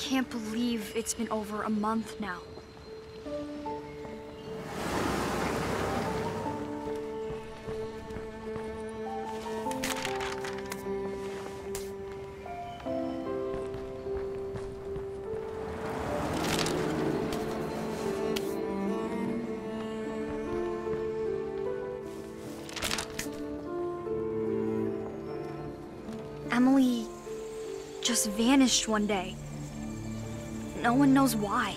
can't believe it's been over a month now. Emily just vanished one day. No one knows why.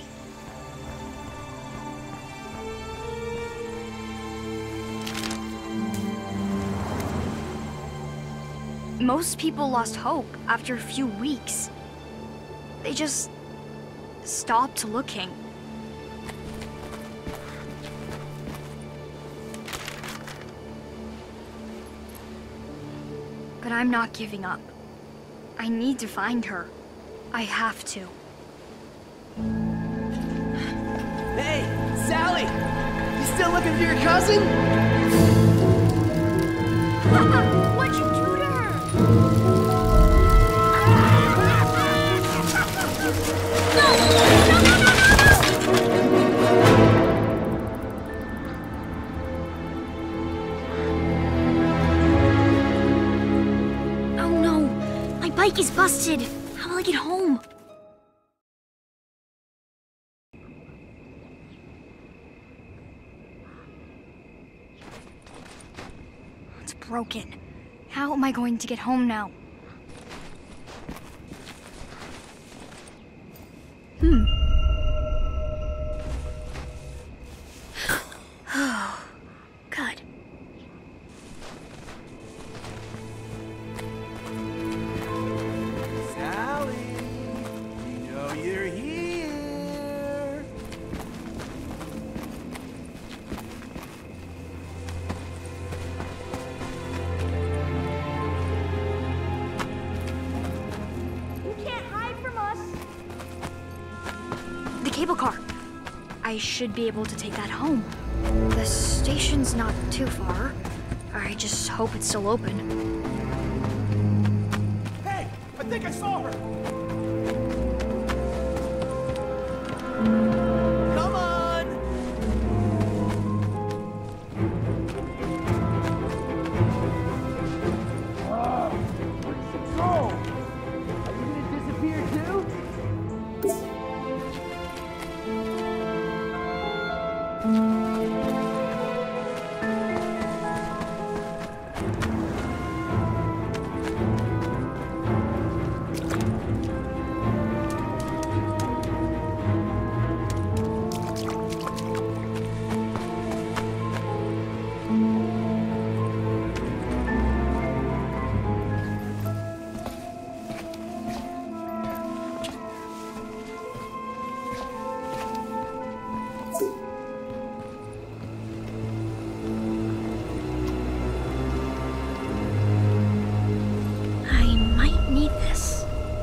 Most people lost hope after a few weeks. They just stopped looking. But I'm not giving up. I need to find her. I have to. Hey, Sally! You still looking for your cousin? What'd you do to her? Oh no! My bike is busted! How will I get home? It's broken. How am I going to get home now? Good. Sally! You know you're here! You can't hide from us. The cable car. I should be able to take that home. The station's not too far. I just hope it's still open. Hey! I think I saw her! Come on! Oh, where'd she go? Are you gonna disappear too? I might need this.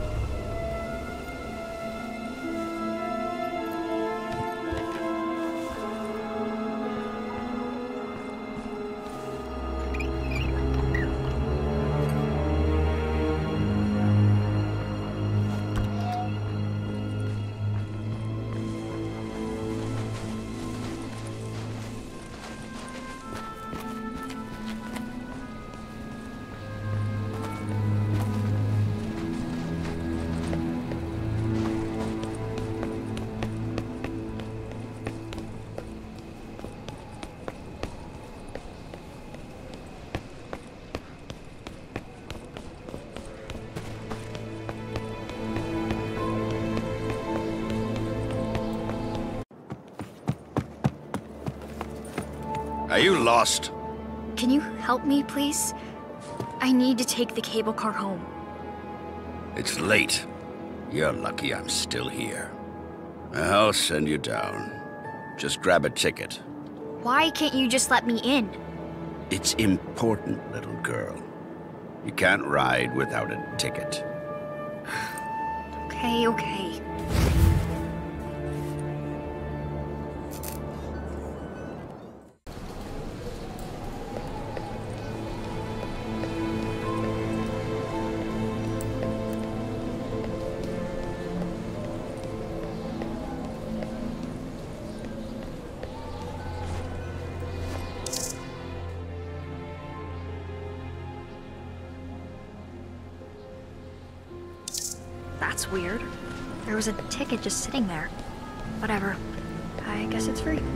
Are you lost? Can you help me, please? I need to take the cable car home. It's late. You're lucky I'm still here. I'll send you down. Just grab a ticket. Why can't you just let me in? It's important, little girl. You can't ride without a ticket. Okay. That's weird. There was a ticket just sitting there. Whatever. I guess it's free.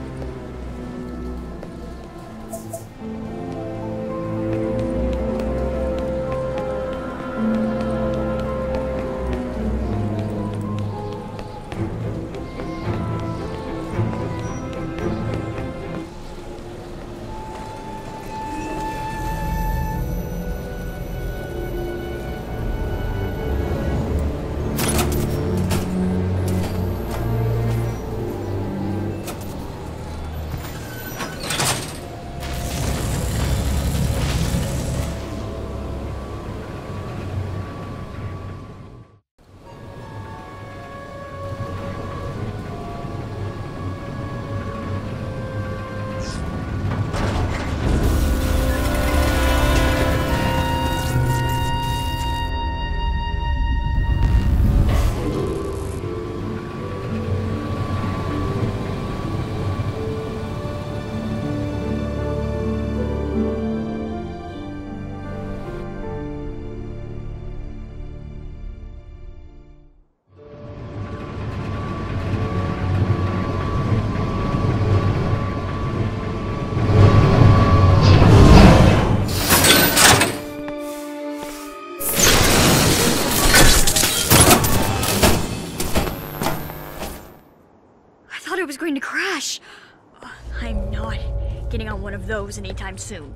I was going to crash. I'm not getting on one of those anytime soon.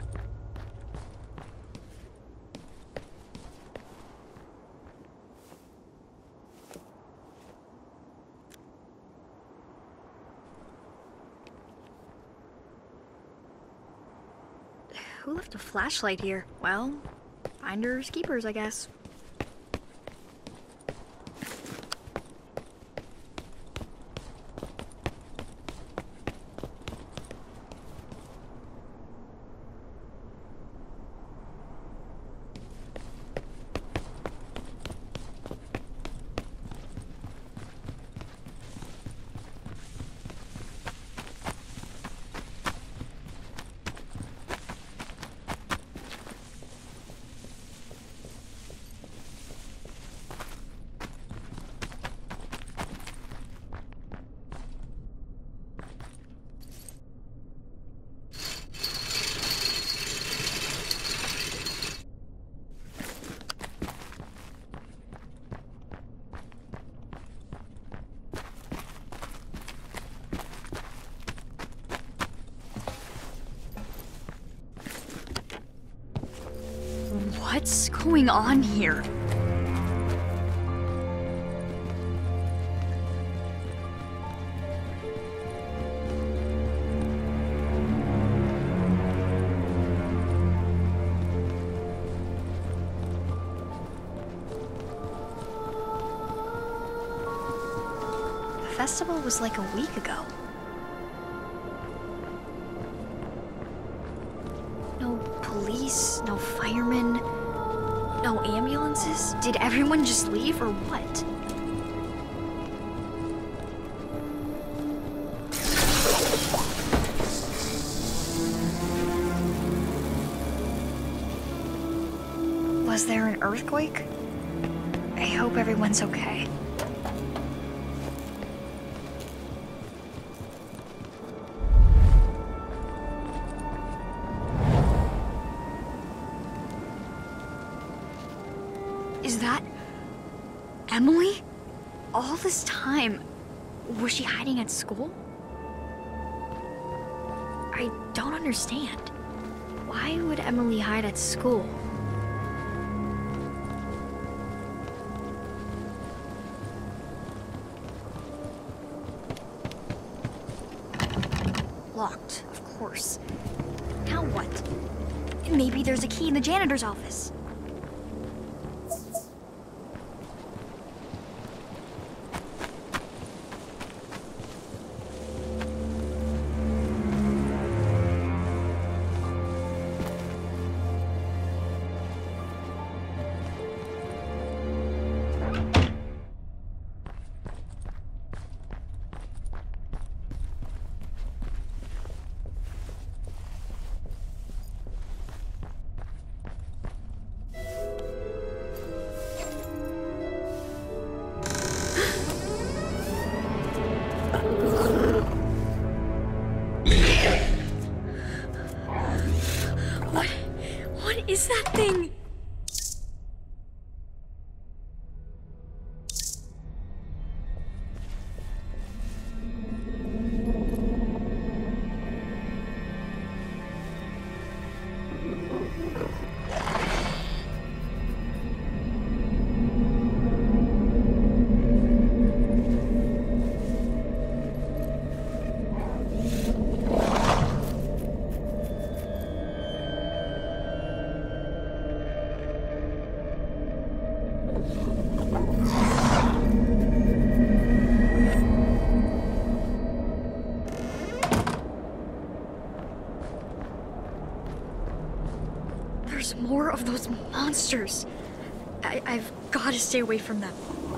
Who left a flashlight here? Well, finders keepers, I guess. What's going on here? The festival was like a week ago. No police, no firemen, no ambulances? Did everyone just leave or what? Was there an earthquake? I hope everyone's okay. Is that Emily? All this time, was she hiding at school? I don't understand. Why would Emily hide at school? Locked, of course. Now what? Maybe there's a key in the janitor's office. There's more of those monsters. I've got to stay away from them.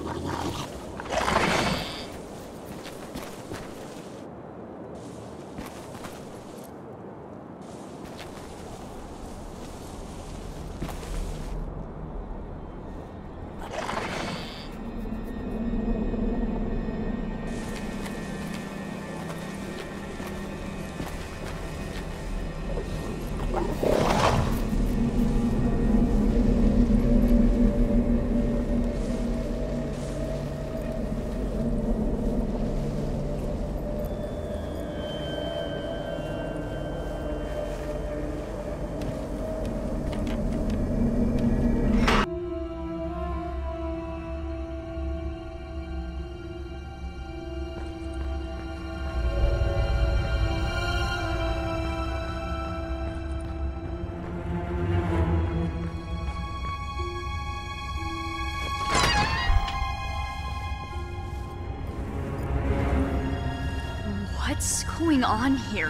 What's going on here?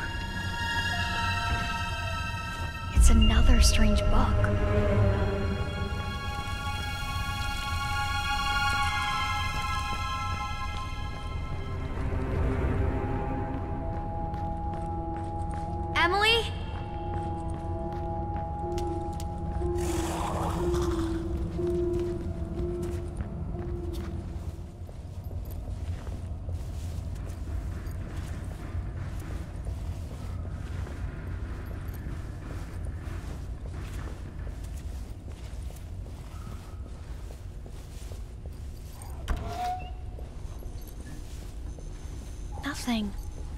It's another strange bug. Emily? Nothing.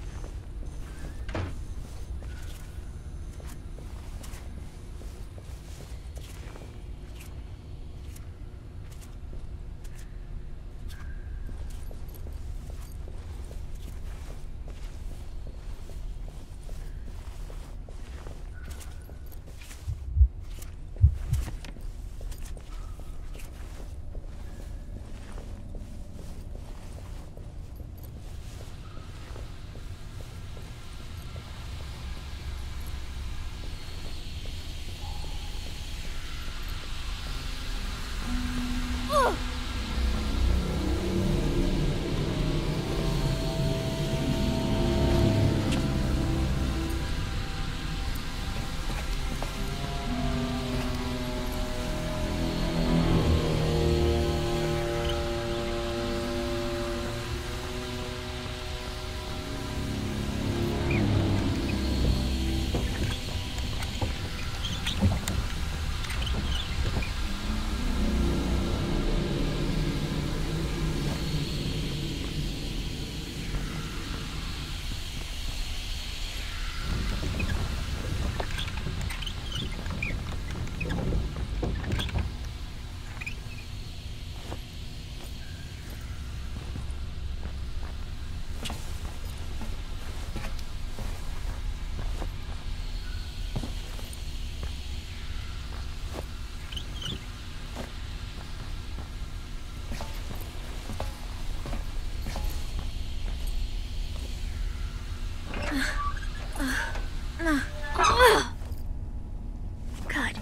Good.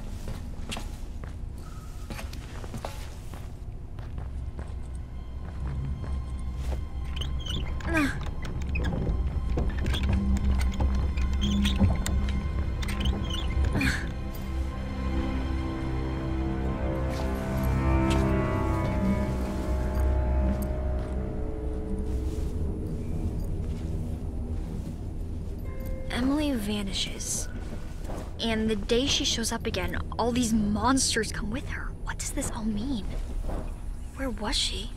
Emily vanishes. And the day she shows up again, all these monsters come with her. What does this all mean? Where was she?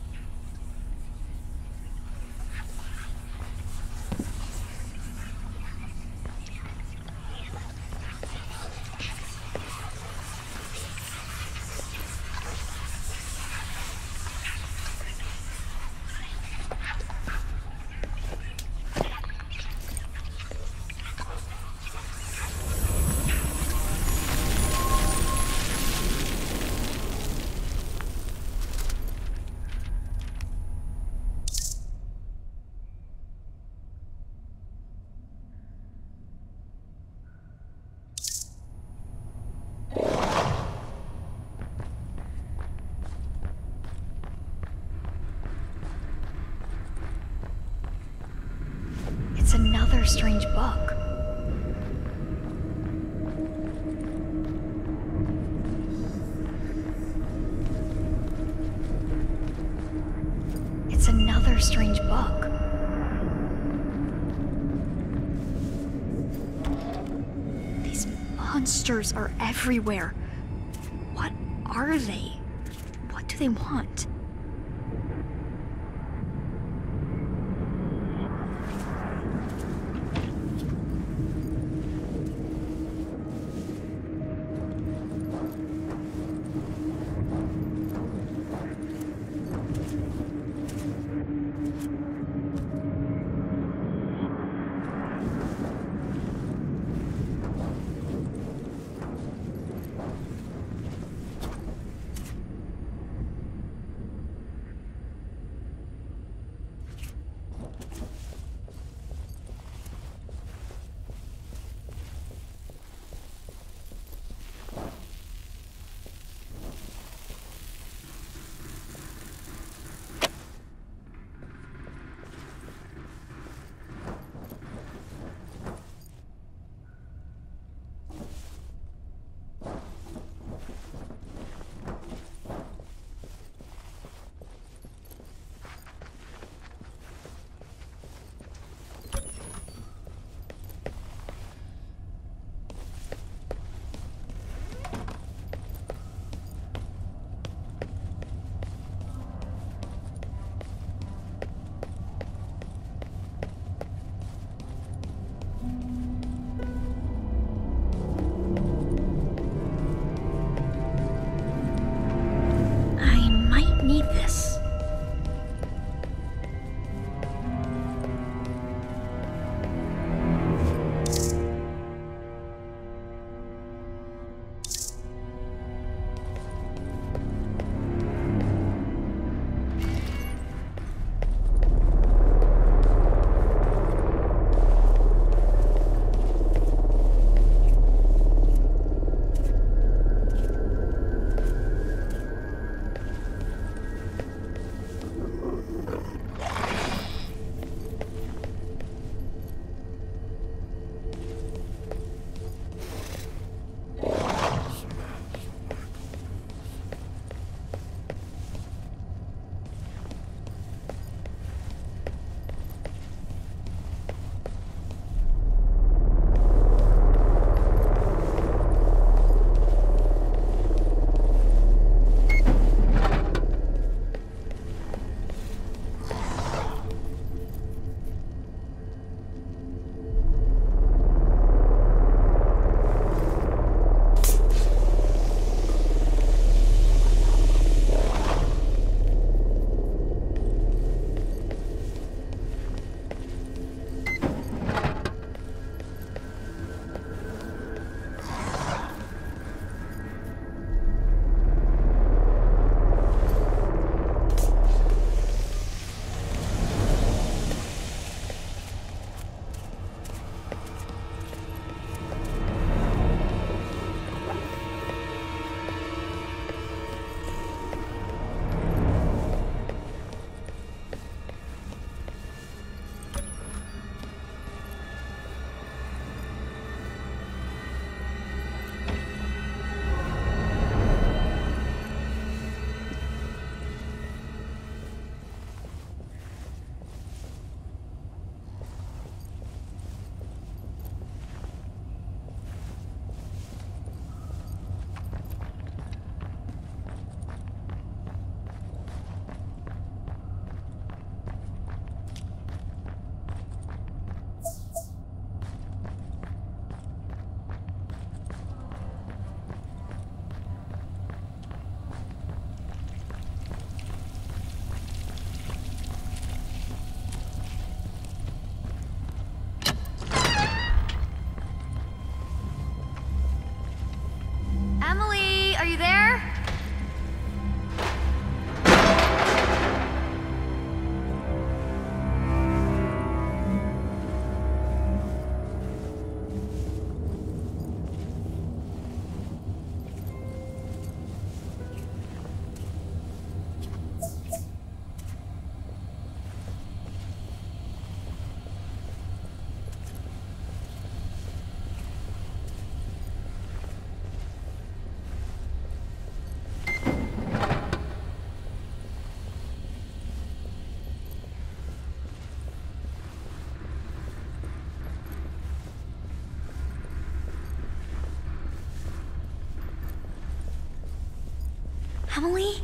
another strange book. It's another strange book. These monsters are everywhere. What are they? What do they want? Emily?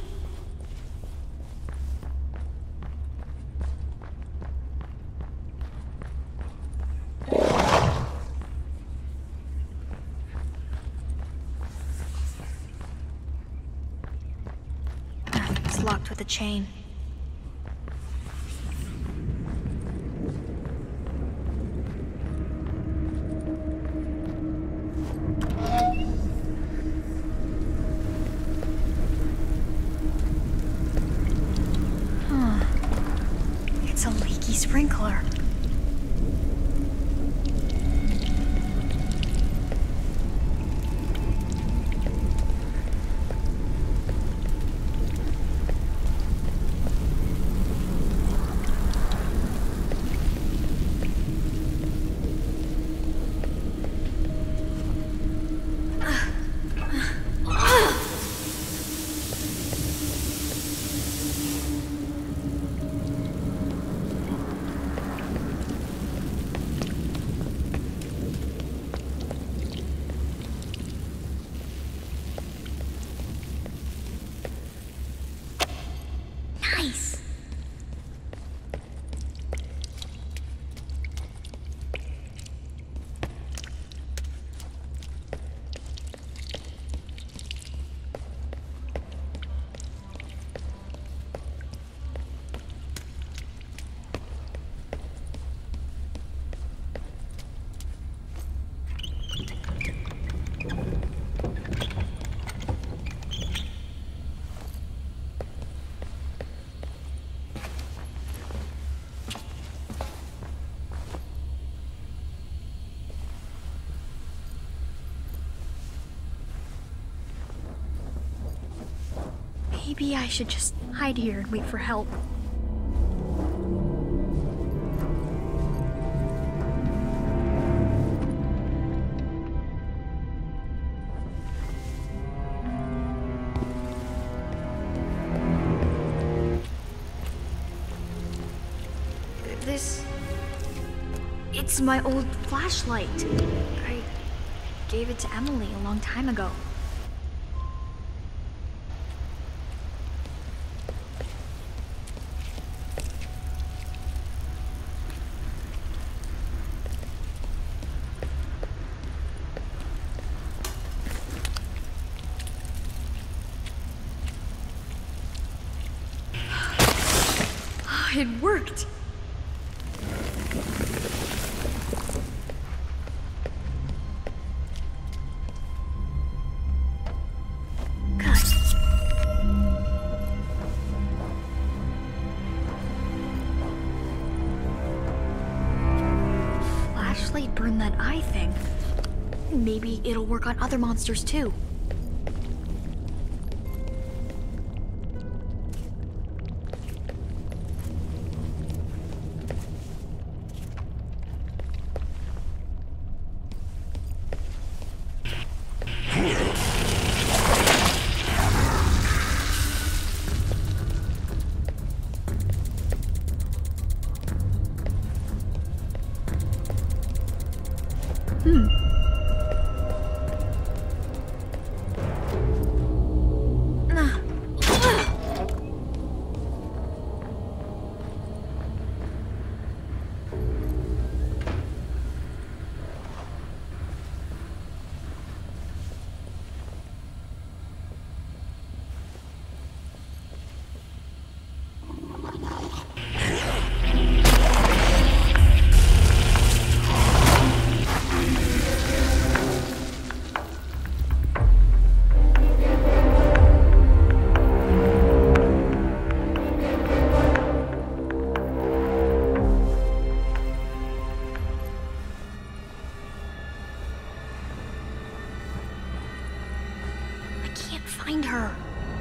It's locked with a chain. It's a leaky sprinkler. Nice. Maybe I should just hide here and wait for help. It's my old flashlight. I gave it to Emily a long time ago. It worked! Good. Flashlight burned that eye thing. Maybe it'll work on other monsters too. Find her.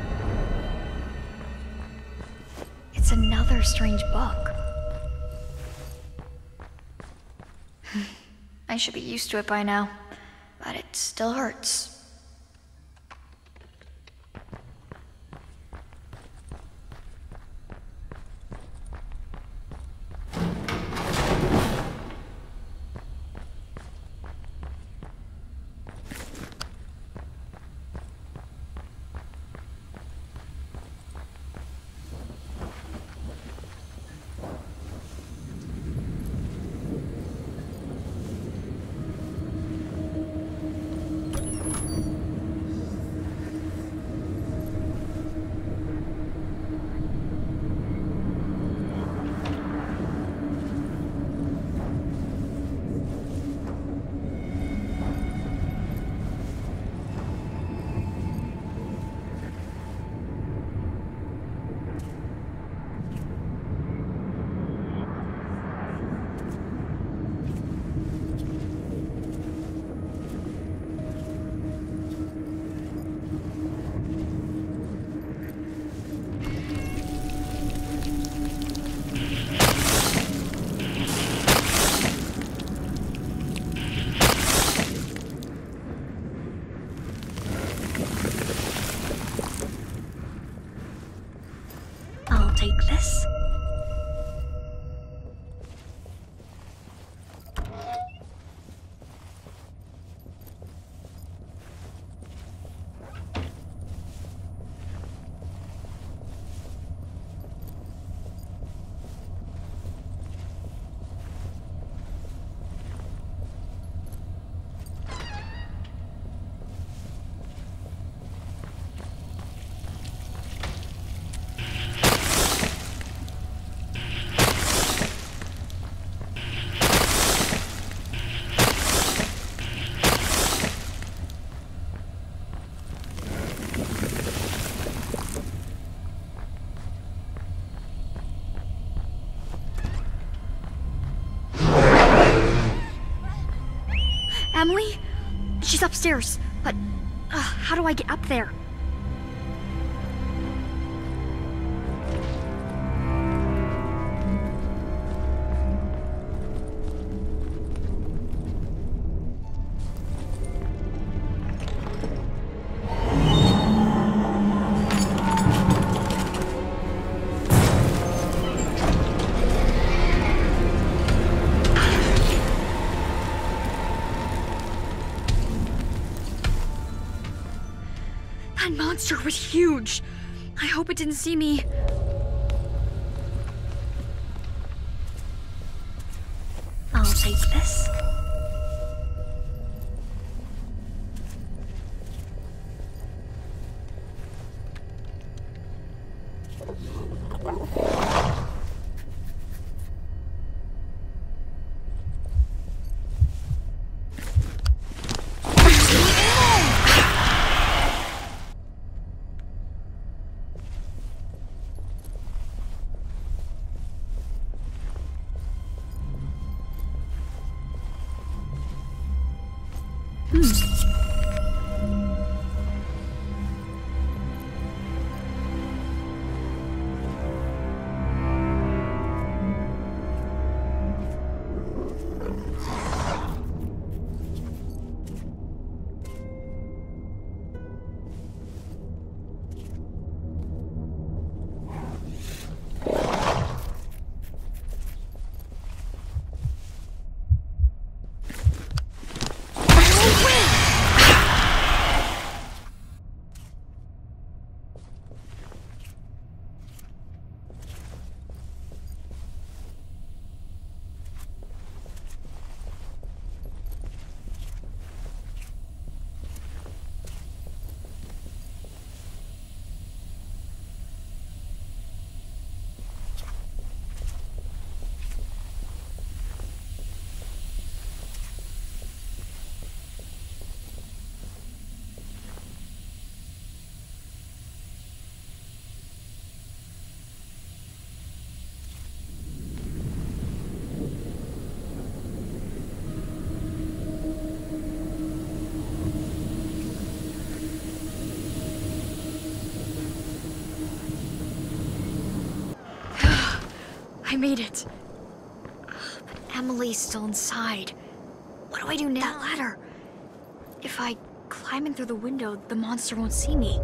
It's another strange book. I should be used to it by now, but it still hurts. take this. Emily? She's upstairs, but how do I get up there? That monster was huge. I hope it didn't see me. I'll take this. I made it. But Emily's still inside. What do I do now? That ladder. If I climb in through the window, the monster won't see me.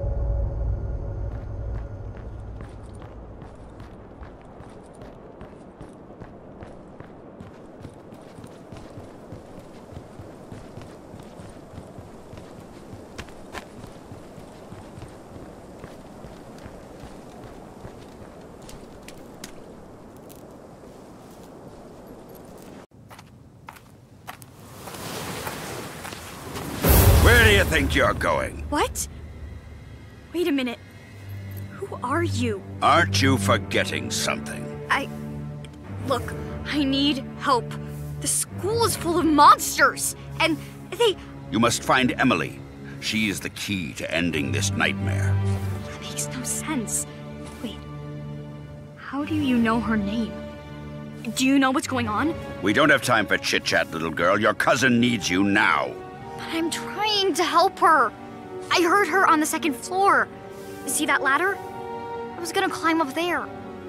Where do you think you're going? What? Wait a minute. Who are you? Aren't you forgetting something? Look, I need help. The school is full of monsters, and they... You must find Emily. She is the key to ending this nightmare. That makes no sense. Wait. How do you know her name? Do you know what's going on? We don't have time for chit-chat, little girl. Your cousin needs you now. But I'm trying to help her. I heard her on the second floor. See that ladder? I was gonna climb up there.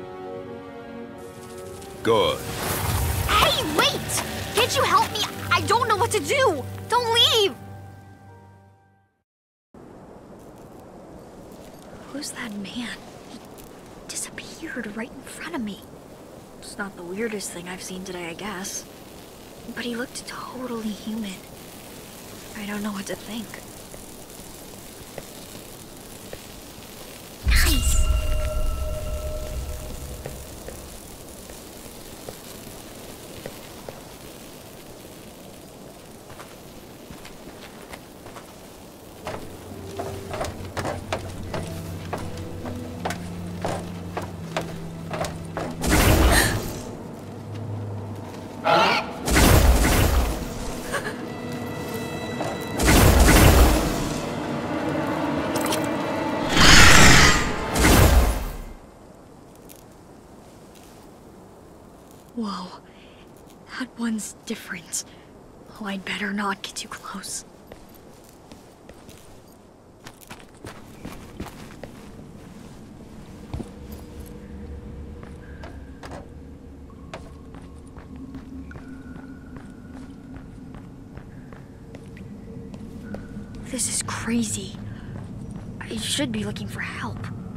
Good. Hey, wait! Can't you help me? I don't know what to do. Don't leave! Who's that man? He disappeared right in front of me. It's not the weirdest thing I've seen today, I guess. But he looked totally human. I don't know what to think. Nice! Whoa, that one's different. Oh, I'd better not get too close. This is crazy. I should be looking for help.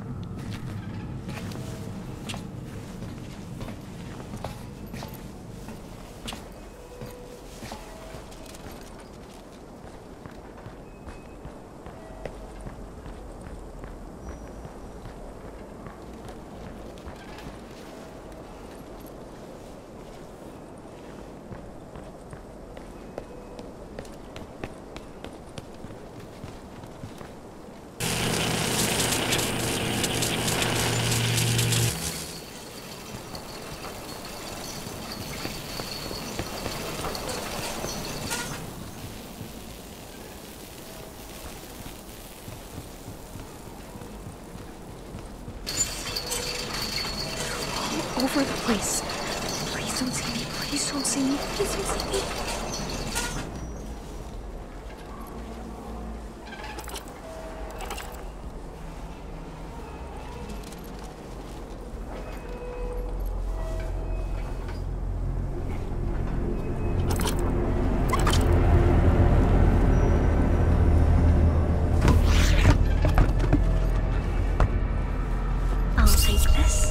Over the place. Please don't see me. Please don't see me. Please don't see me. I'll take this.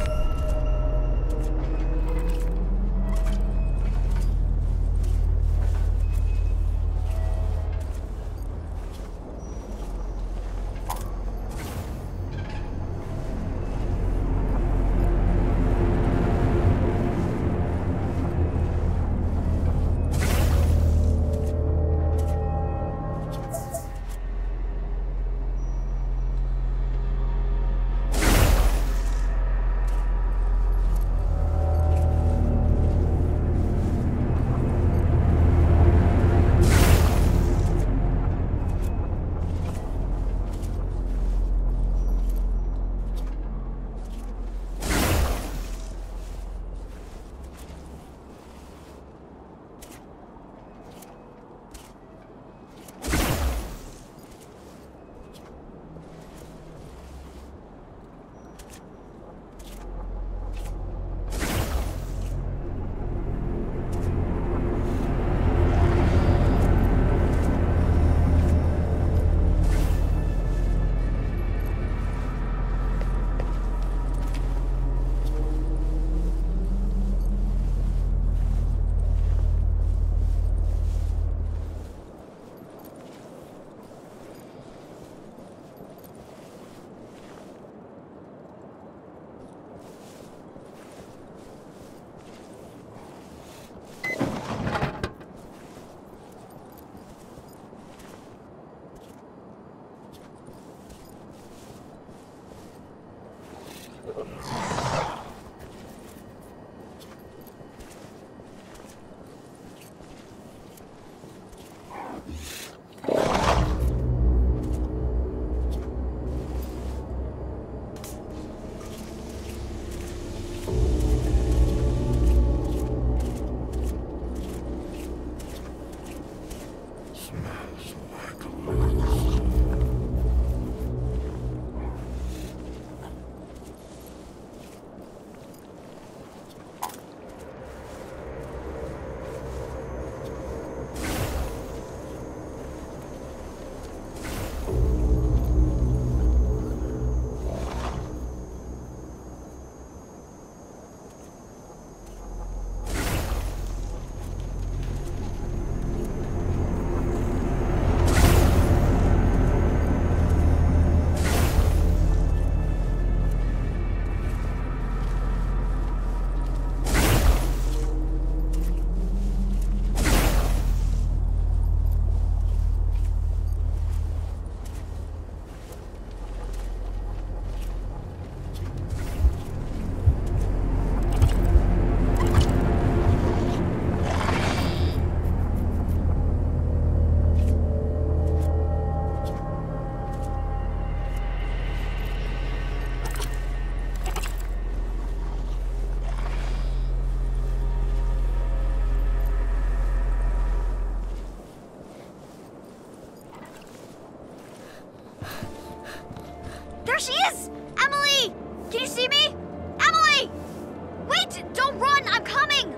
Can you see me? Emily! Wait! Don't run! I'm coming!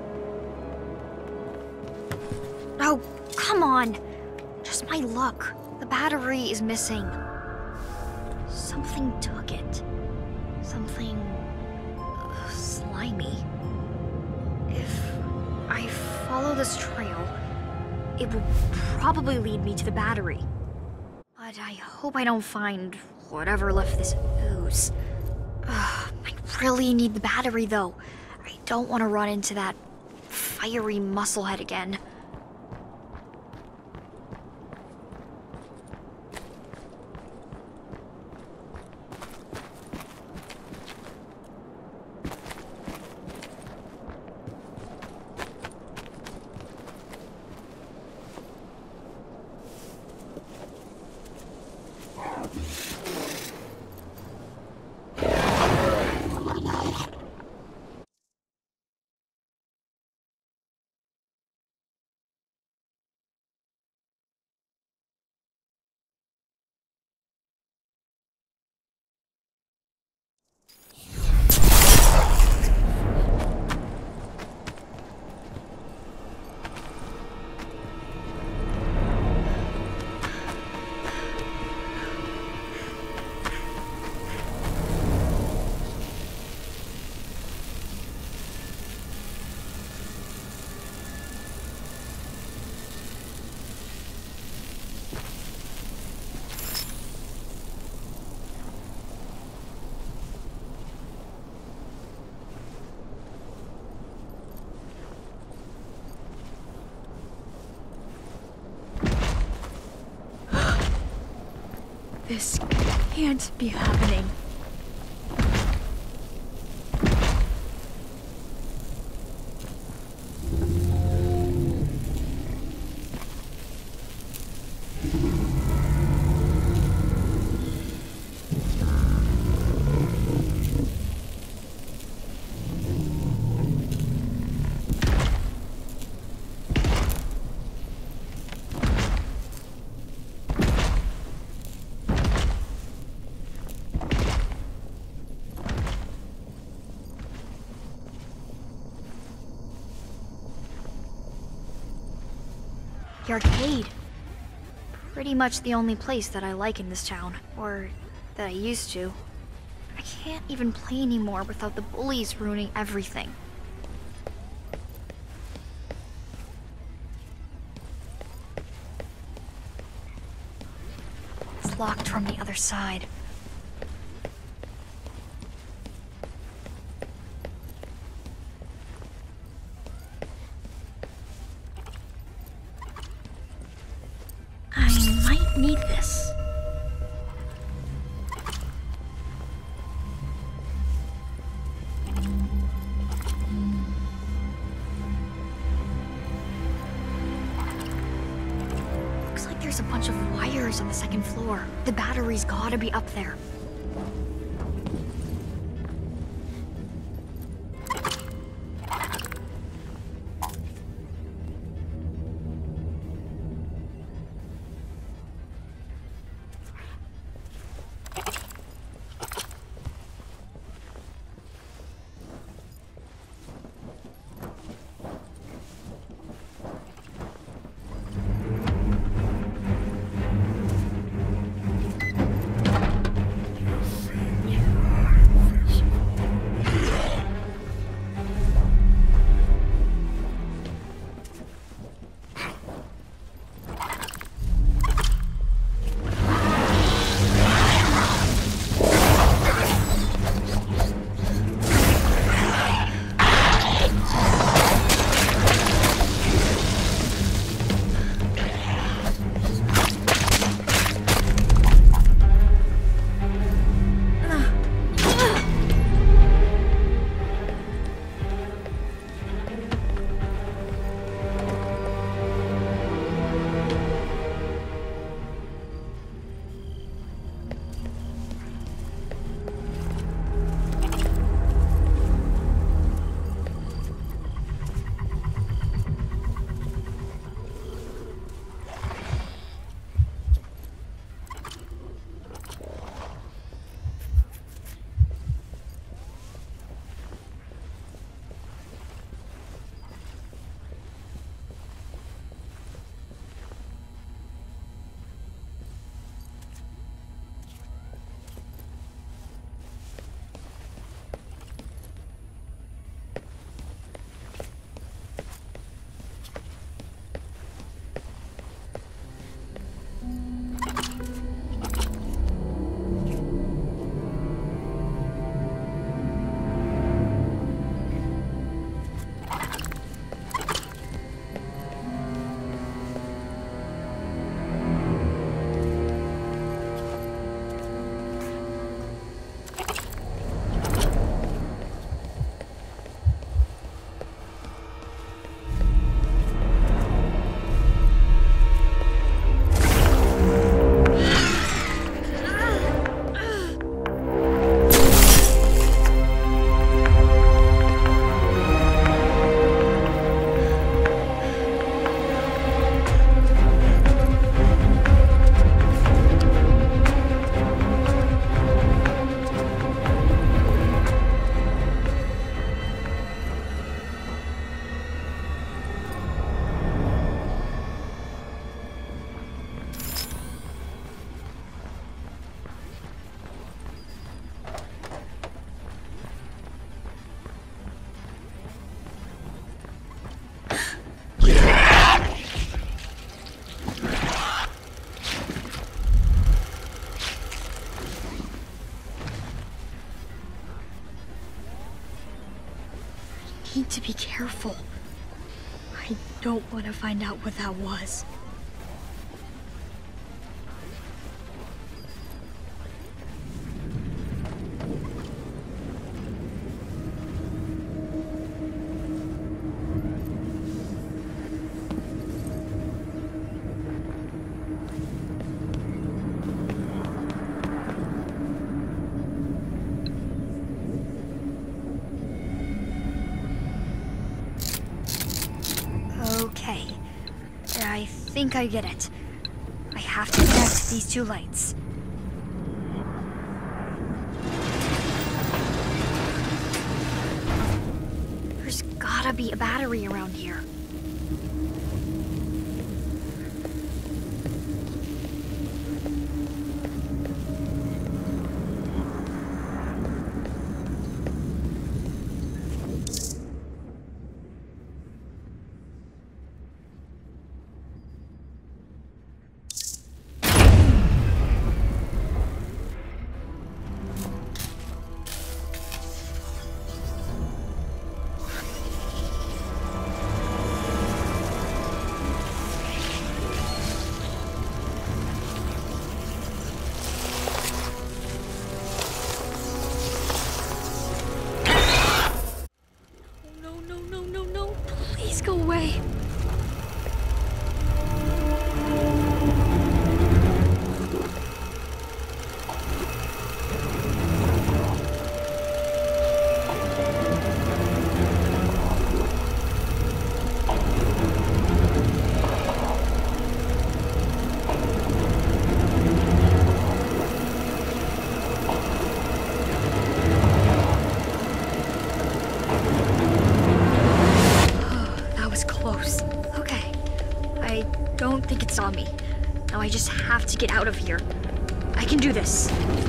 Oh, come on. Just my luck. The battery is missing. Something took it. Something slimy. If I follow this trail, it will probably lead me to the battery. But I hope I don't find whatever left this ooze. I really need the battery, though. I don't want to run into that fiery musclehead again. This can't be happening. The arcade. Pretty much the only place that I like in this town. Or that I used to. I can't even play anymore without the bullies ruining everything. It's locked from the other side. I might need this. Looks like there's a bunch of wires on the second floor. The battery's gotta be up there. need to be careful. I don't want to find out what that was. Okay, I think I get it. I have to connect these two lights. There's gotta be a battery around here. No, please go away. Don't think it saw me. Now I just have to get out of here. I can do this.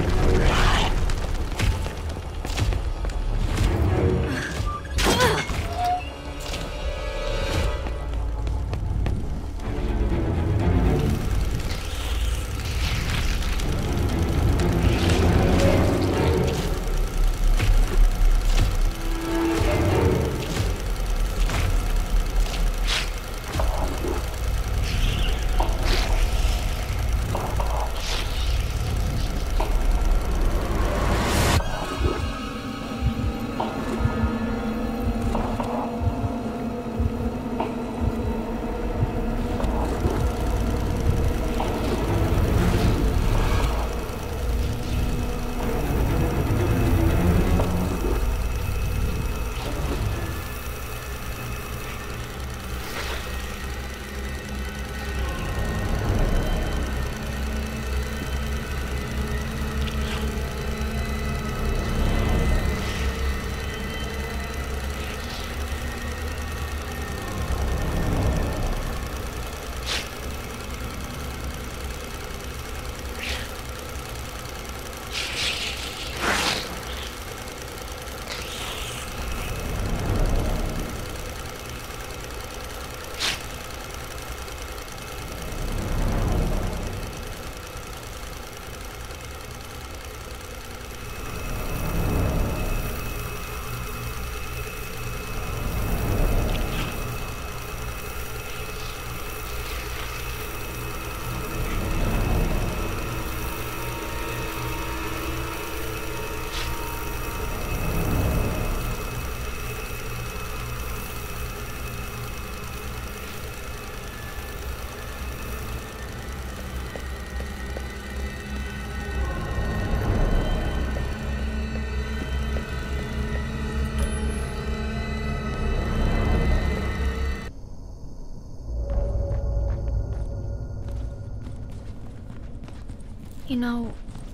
You know,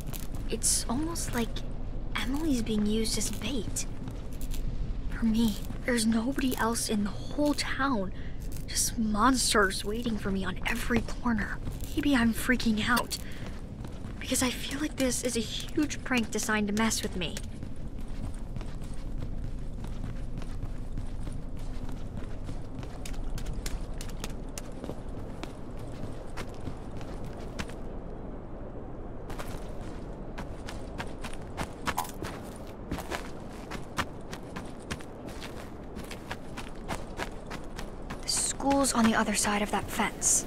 it's almost like Emily's being used as bait. For me, there's nobody else in the whole town. Just monsters waiting for me on every corner. Maybe I'm freaking out. Because I feel like this is a huge prank designed to mess with me. school's on the other side of that fence.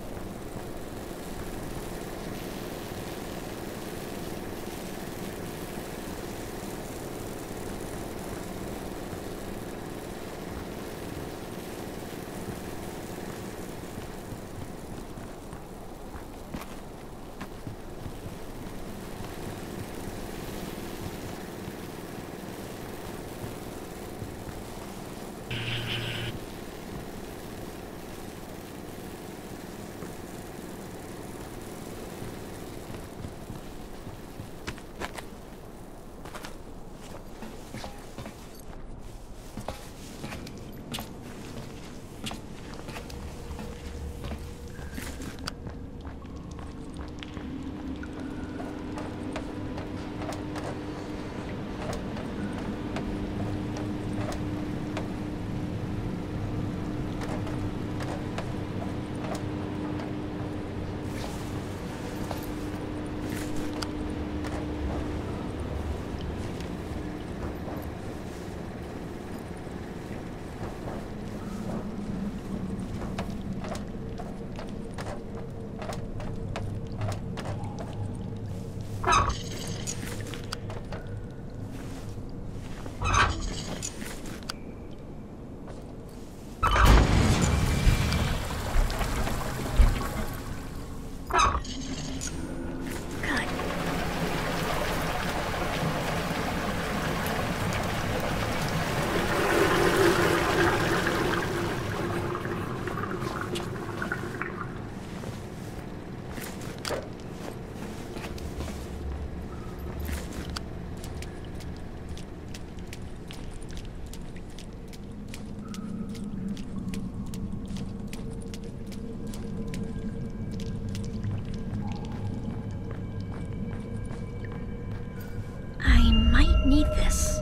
Need this.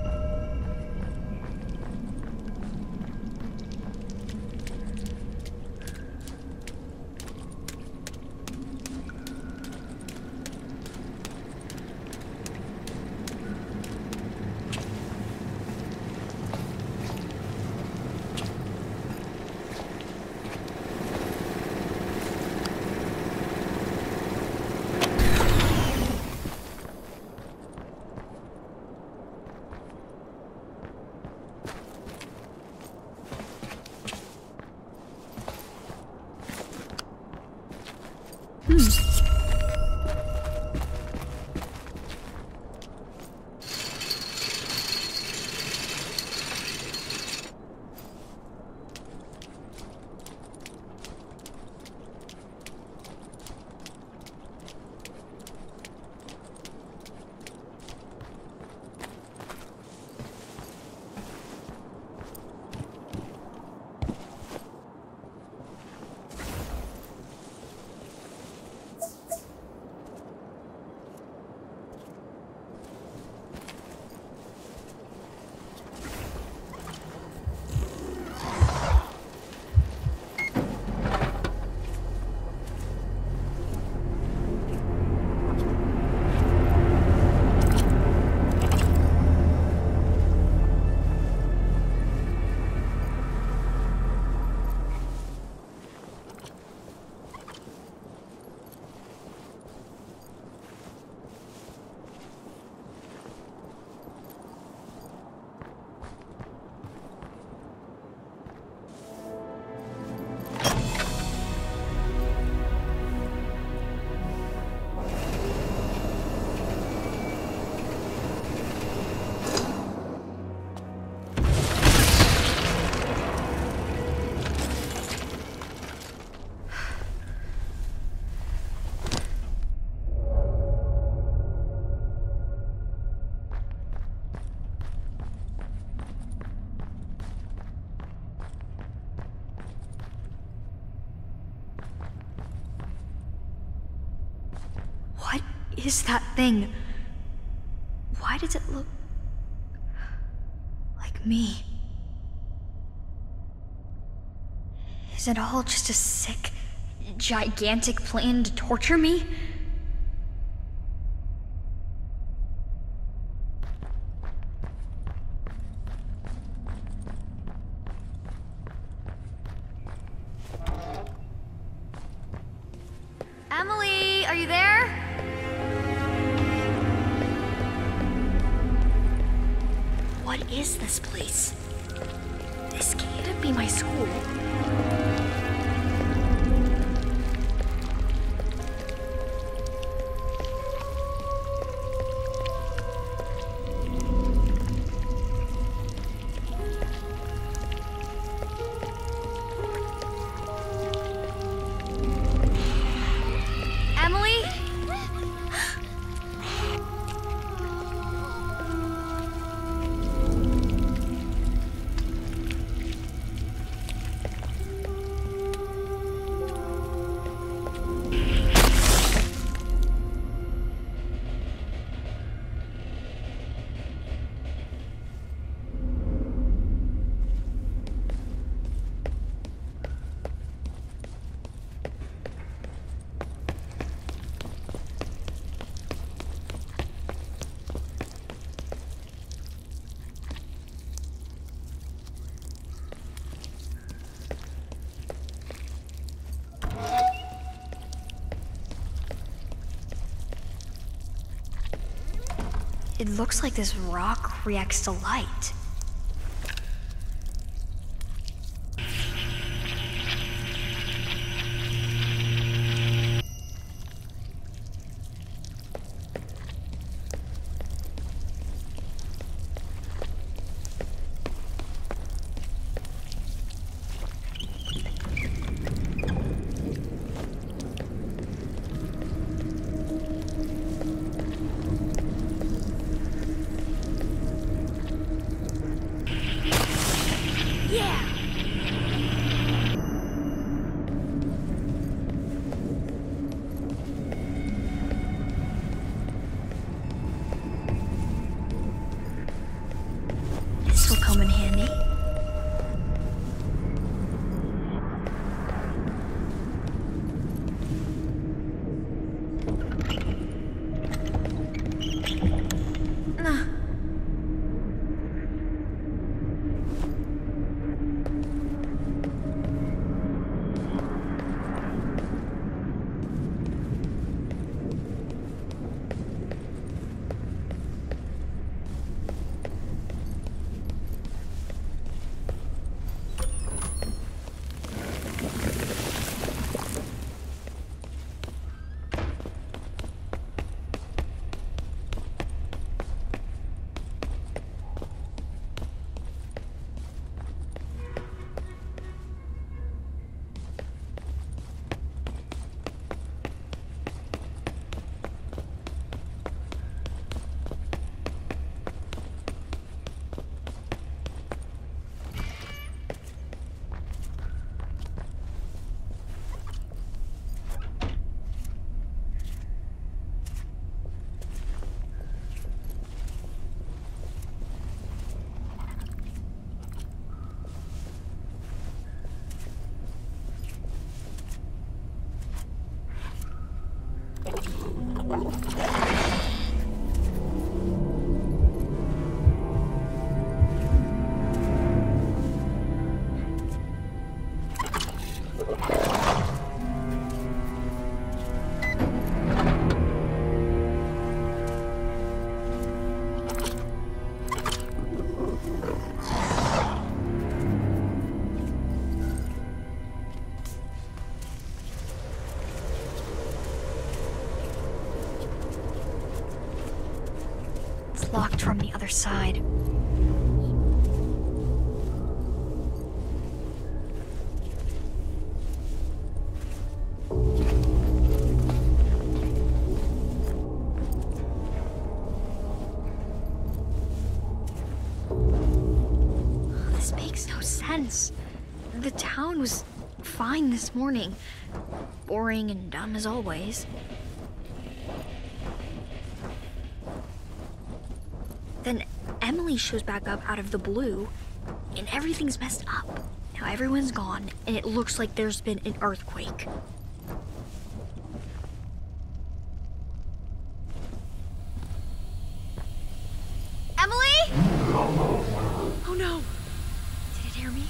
Is that thing? Why does it look like me? Is it all just a sick, gigantic plan to torture me? What is this place? This can't be my school. Emily? It looks like this rock reacts to light. Yeah! This will come in handy. Locked from the other side. This makes no sense. The town was fine this morning. Boring and dumb as always. Then Emily shows back up out of the blue, and everything's messed up. Now everyone's gone, and it looks like there's been an earthquake. Emily? Oh no! Did it hear me?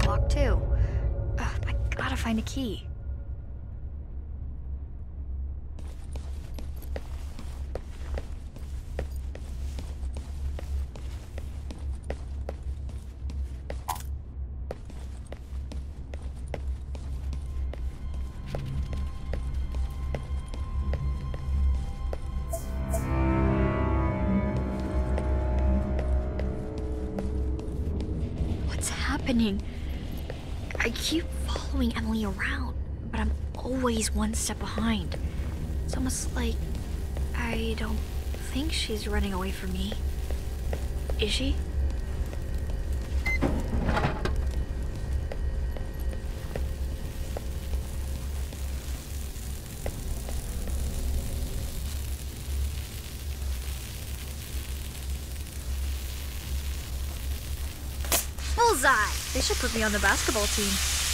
locked too. I gotta find a key. I keep following Emily around, but I'm always one step behind. It's almost like I don't think she's running away from me. Is she? Bullseye! They should put me on the basketball team.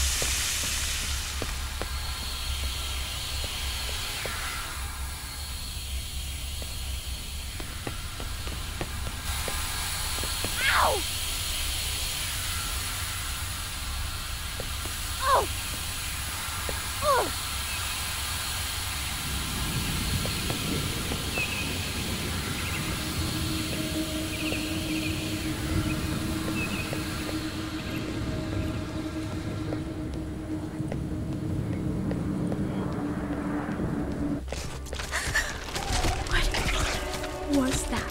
Ow! Oh! Oh! What was that?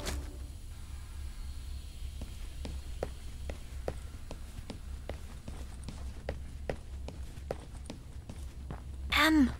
Em.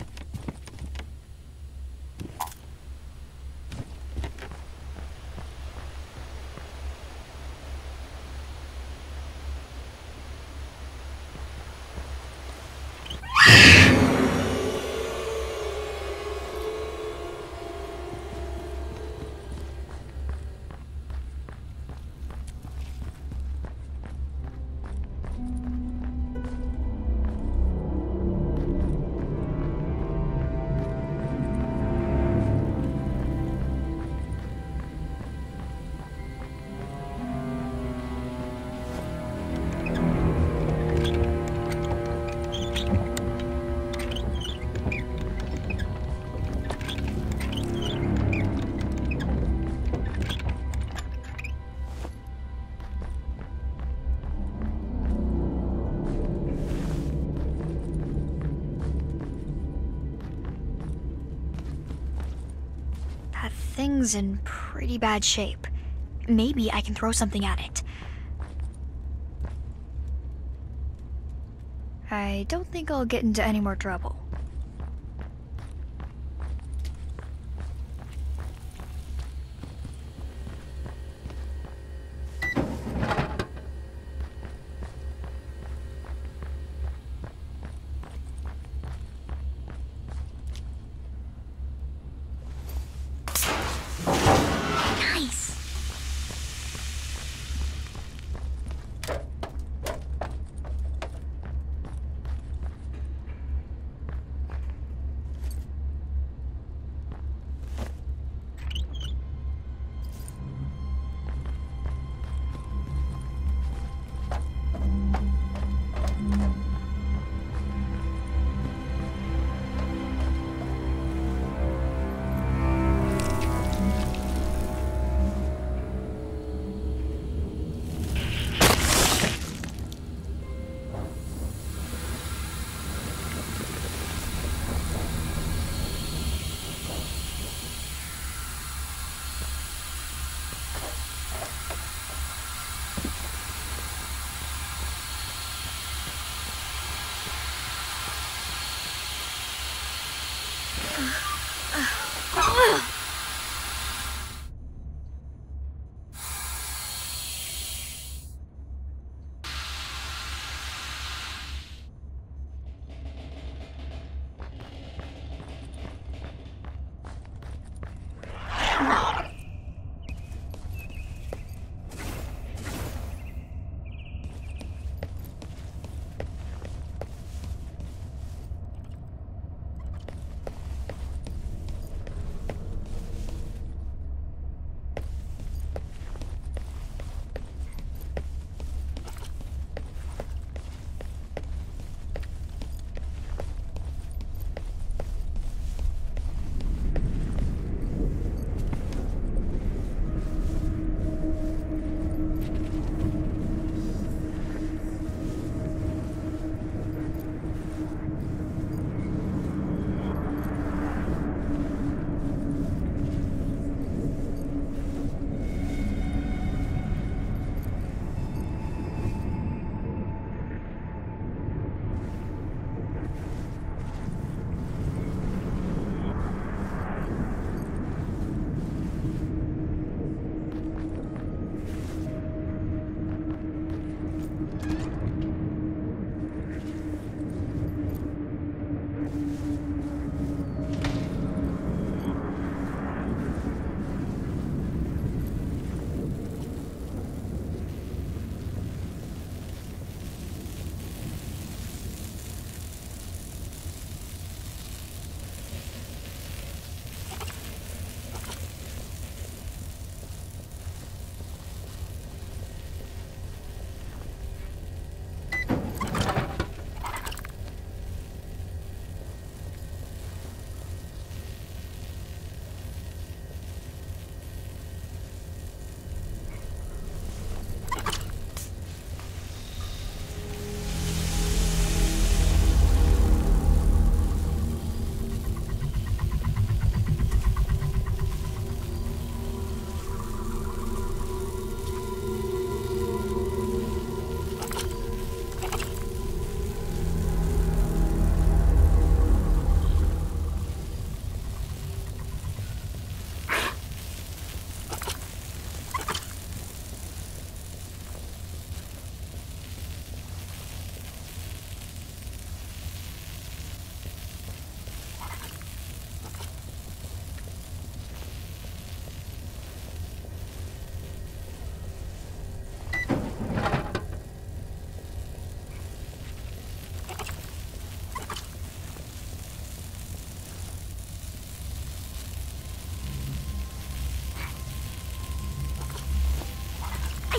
That thing's in pretty bad shape. Maybe I can throw something at it. I don't think I'll get into any more trouble. Nice!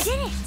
did it!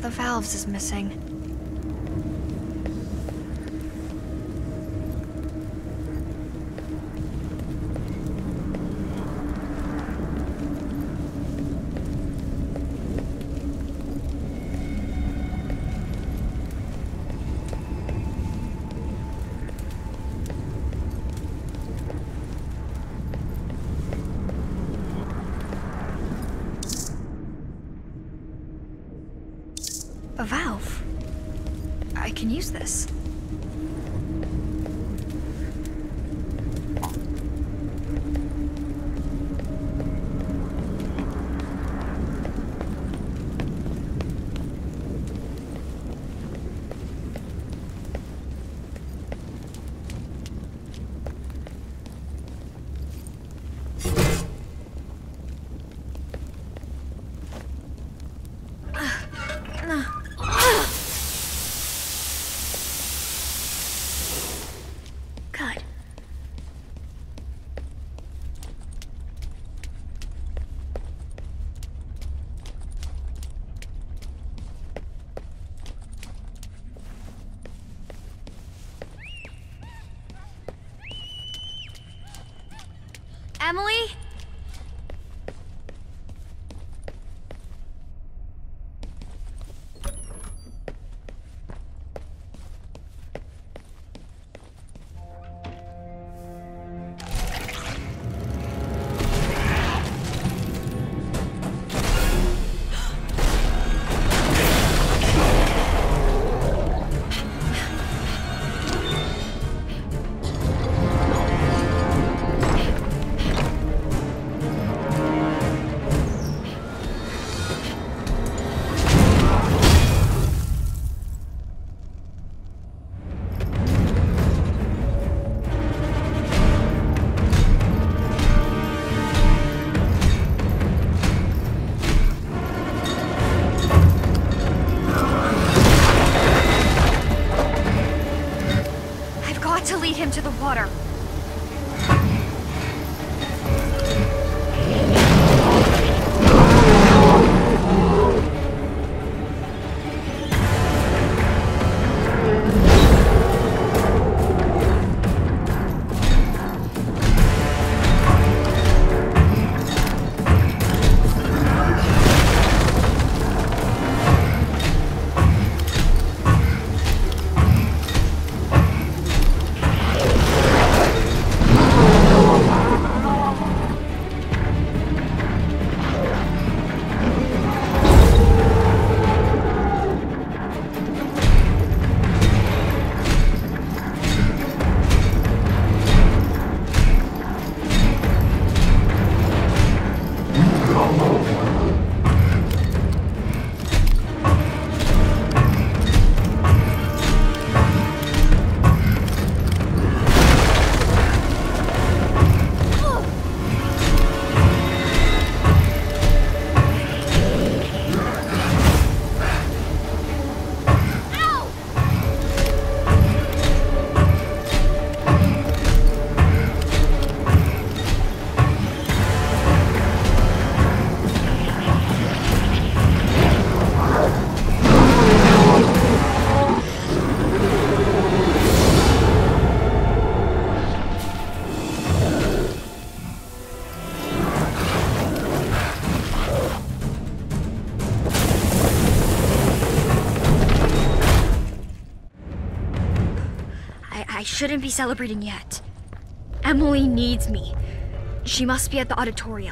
the valves is missing. A valve. I can use this. Good. Emily? To lead him to the water. I shouldn't be celebrating yet. Emily needs me. She must be at the auditorium.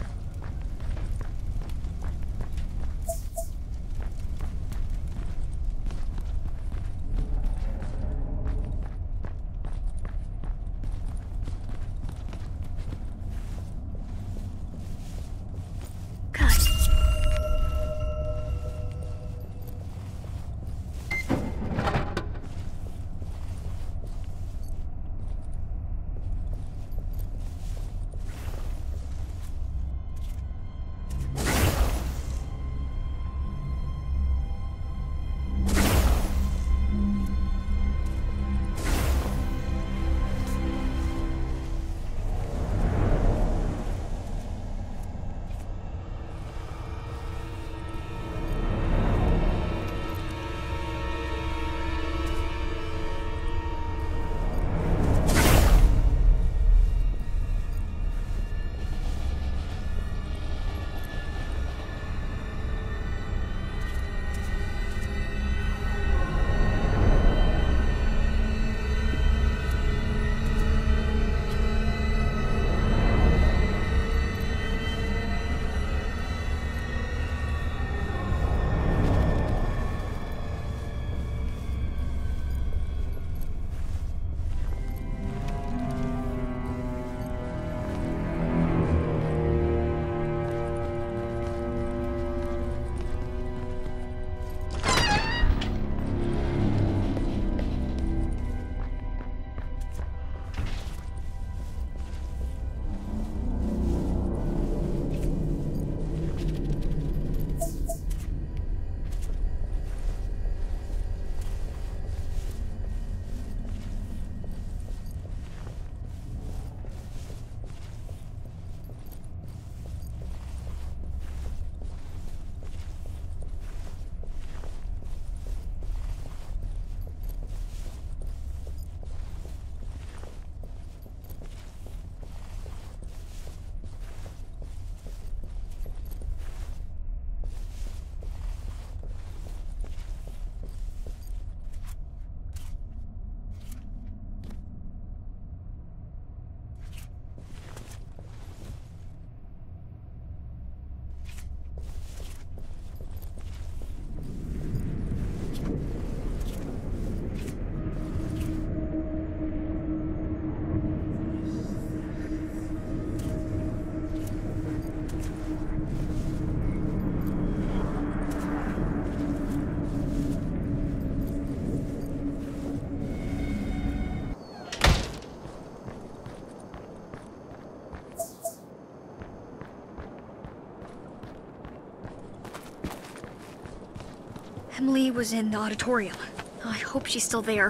Emily was in the auditorium. I hope she's still there.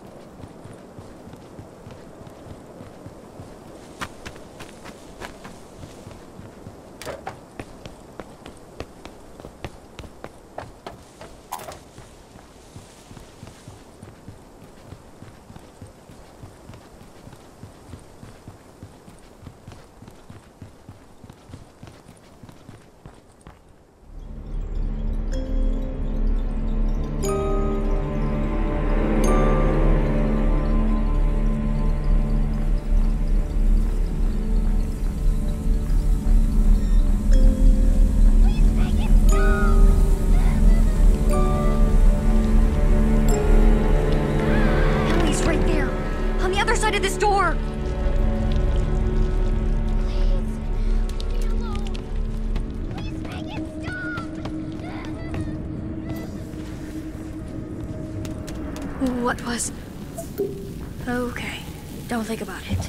Side of this door! What was... Okay, don't think about it.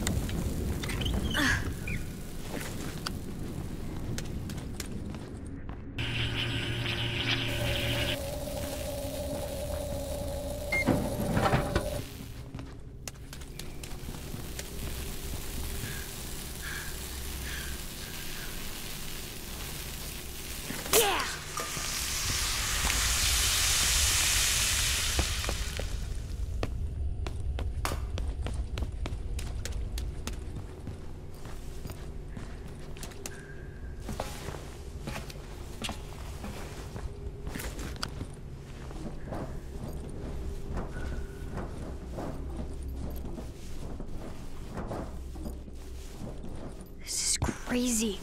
Crazy.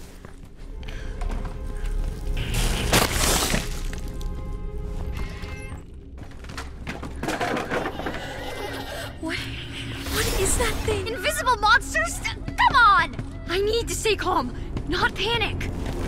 What is that thing? Invisible monsters? Come on! I need to stay calm, not panic.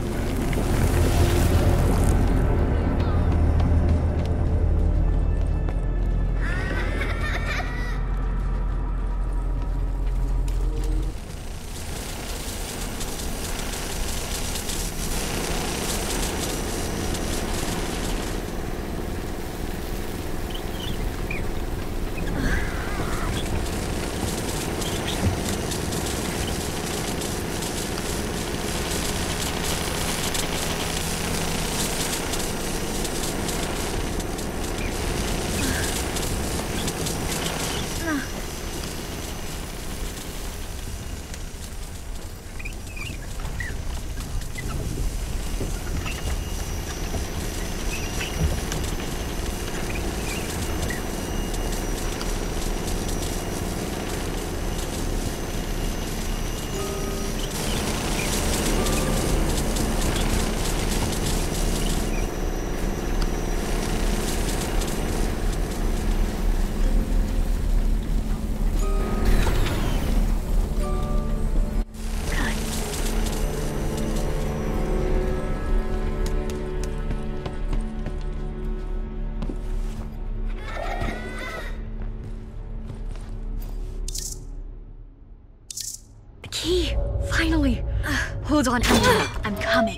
Key! Finally! Hold on, Emily. I'm coming.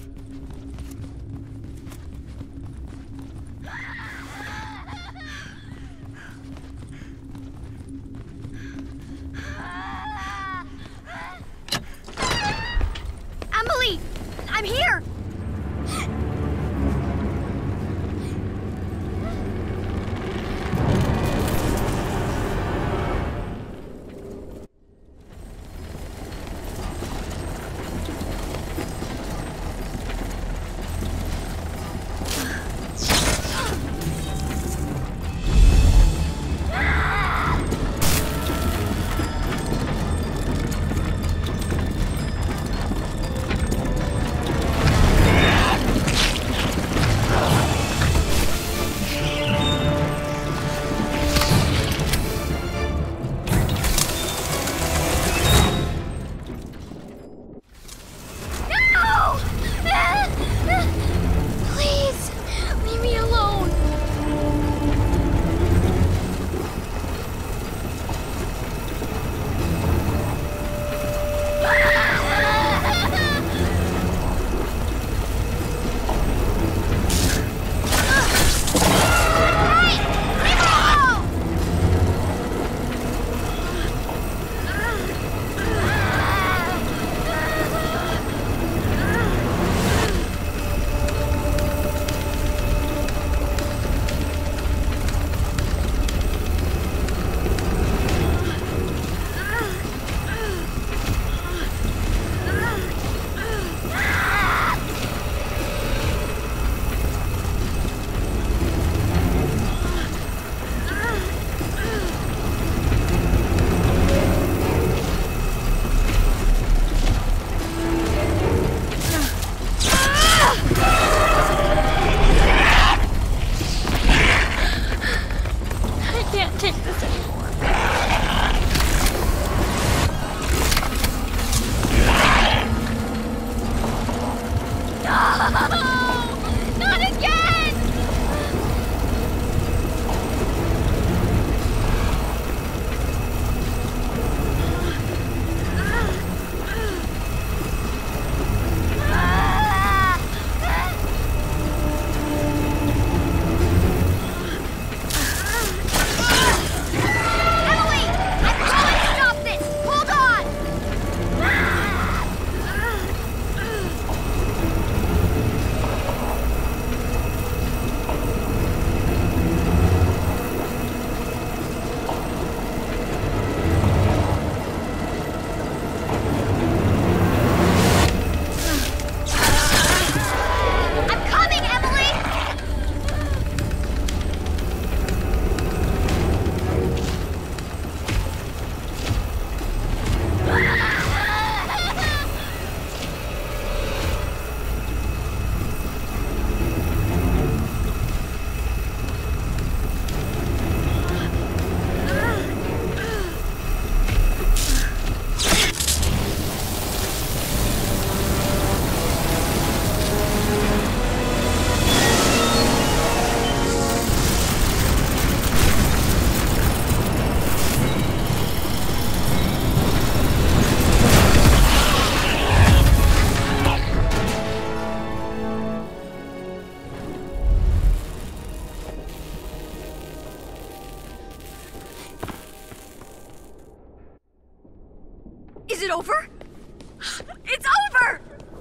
Emily! I'm here! take this anymore. No! Not again! Emily! I'm going to stop this! Hold on! I'm coming, Emily! Is it over? It's over!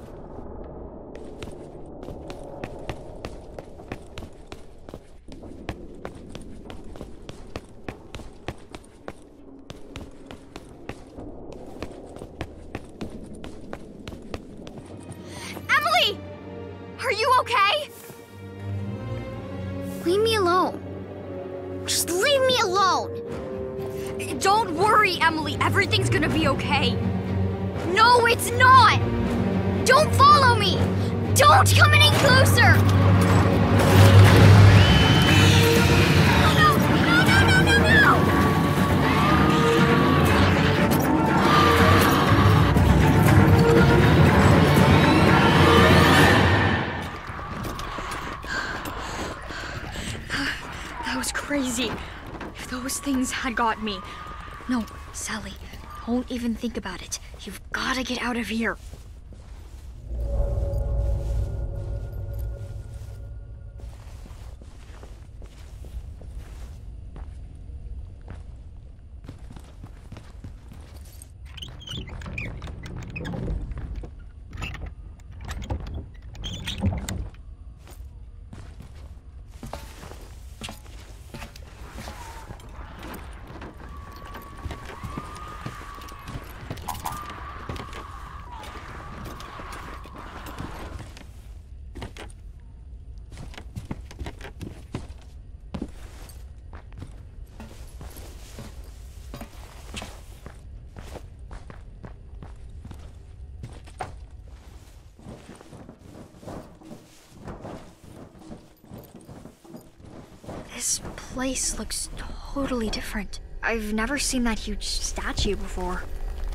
Emily! Are you okay? Leave me alone. Just leave me alone. Don't worry, Emily. Everything's gonna be okay. No, it's not! Don't follow me! Don't come any closer! No, no, no, no, no, no! That was crazy. If those things had got me. No, Sally, don't even think about it. You've got to get out of here. This place looks totally different. I've never seen that huge statue before.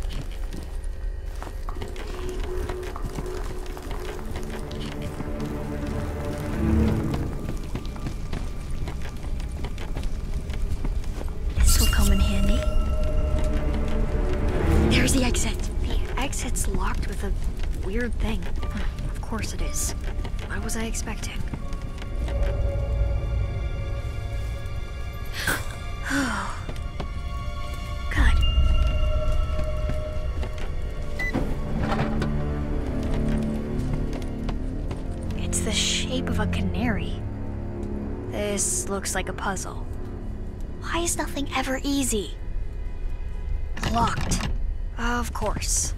This will come in handy. There's the exit. The exit's locked with a weird thing. Of course it is. What was I expecting? Oh, good. It's the shape of a canary. This looks like a puzzle. Why is nothing ever easy? Locked. Of course.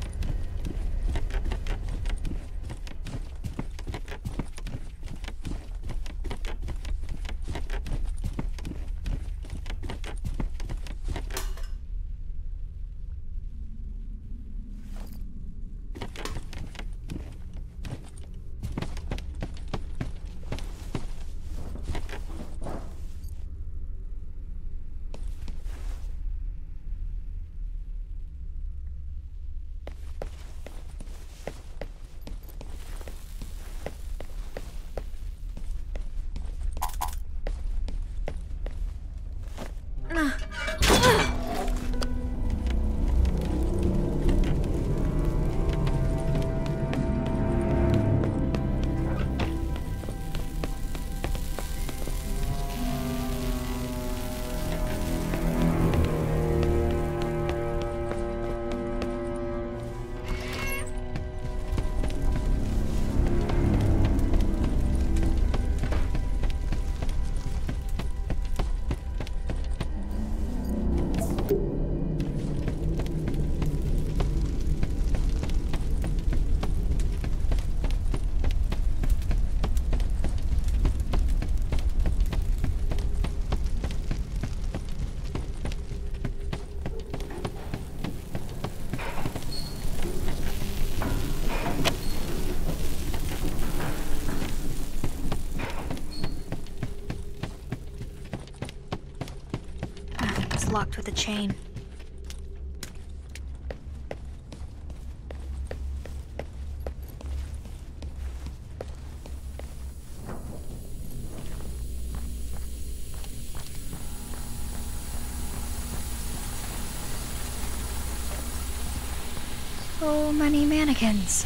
It's locked with a chain. So many mannequins.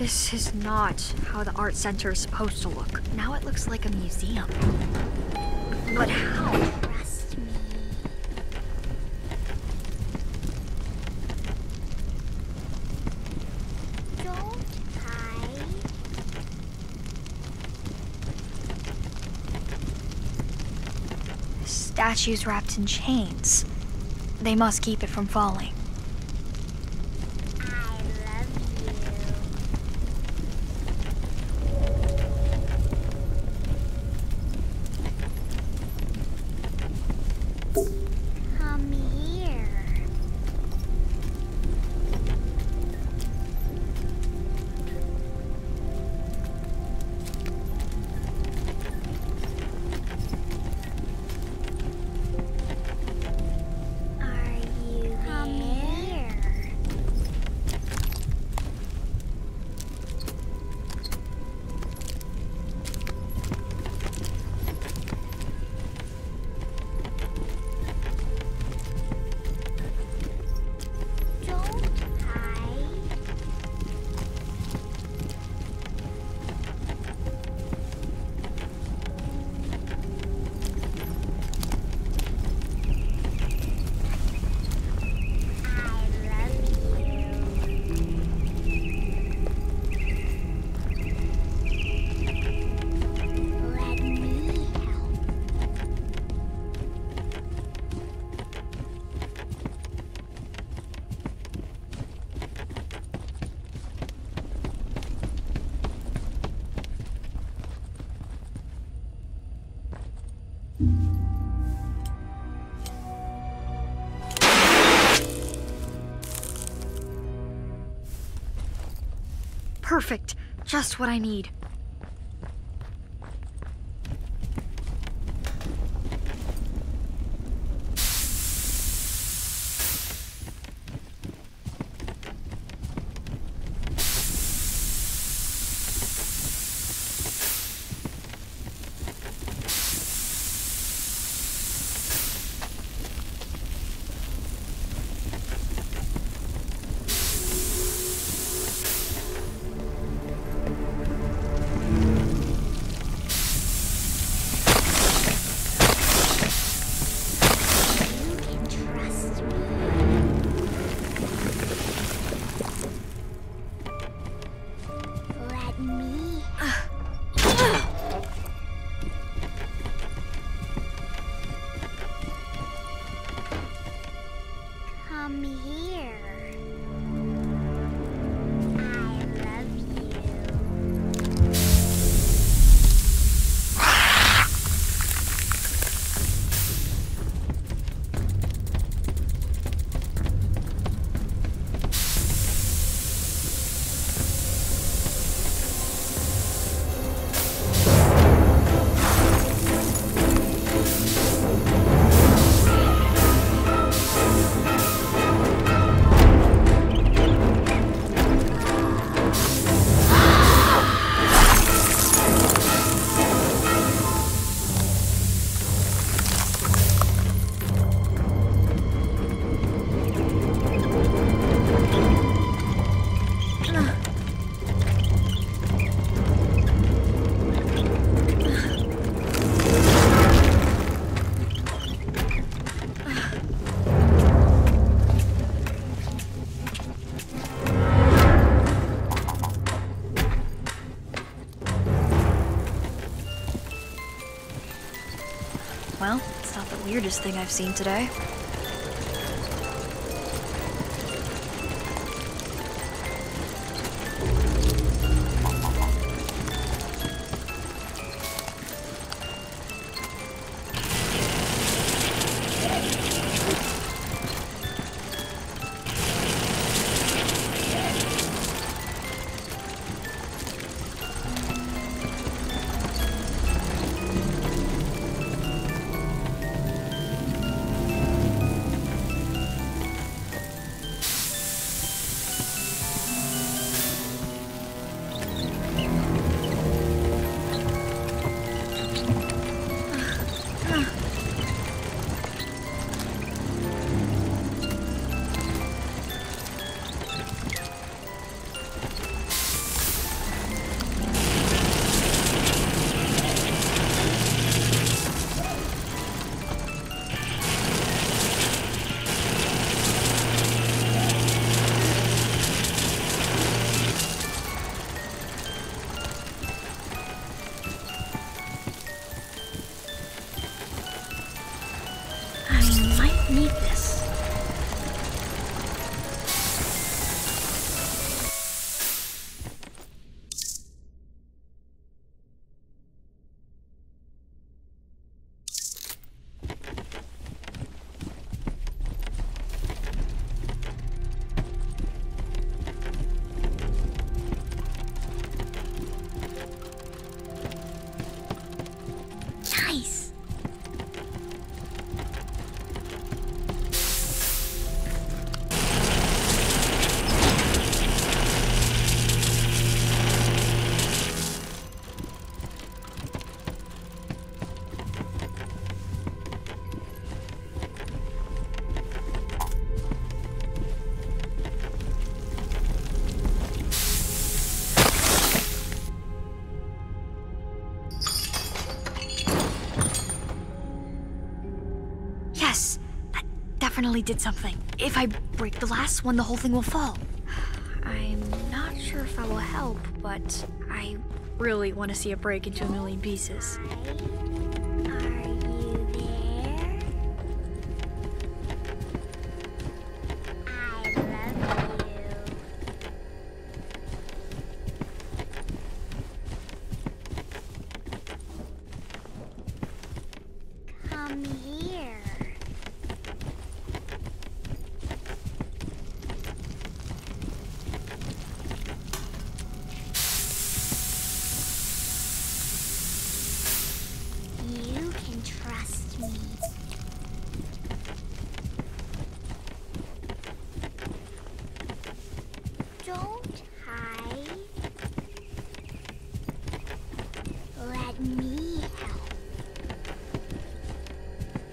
This is not how the art center is supposed to look. Now it looks like a museum. But how? Trust me. Don't hide. The statue's wrapped in chains. They must keep it from falling. I love you. Come here. Are you Come here? Don't hide. I love you. Let me help. Perfect. Just what I need. You can trust me. Let me come here. I love you. Well, it's not the weirdest thing I've seen today. need this. Nice. Yes, that definitely did something. If I break the last one, the whole thing will fall. I'm not sure if that will help, but I really want to see it break into a million pieces. Are you there? I love you. Come here. You can trust me. Don't hide. Let me help.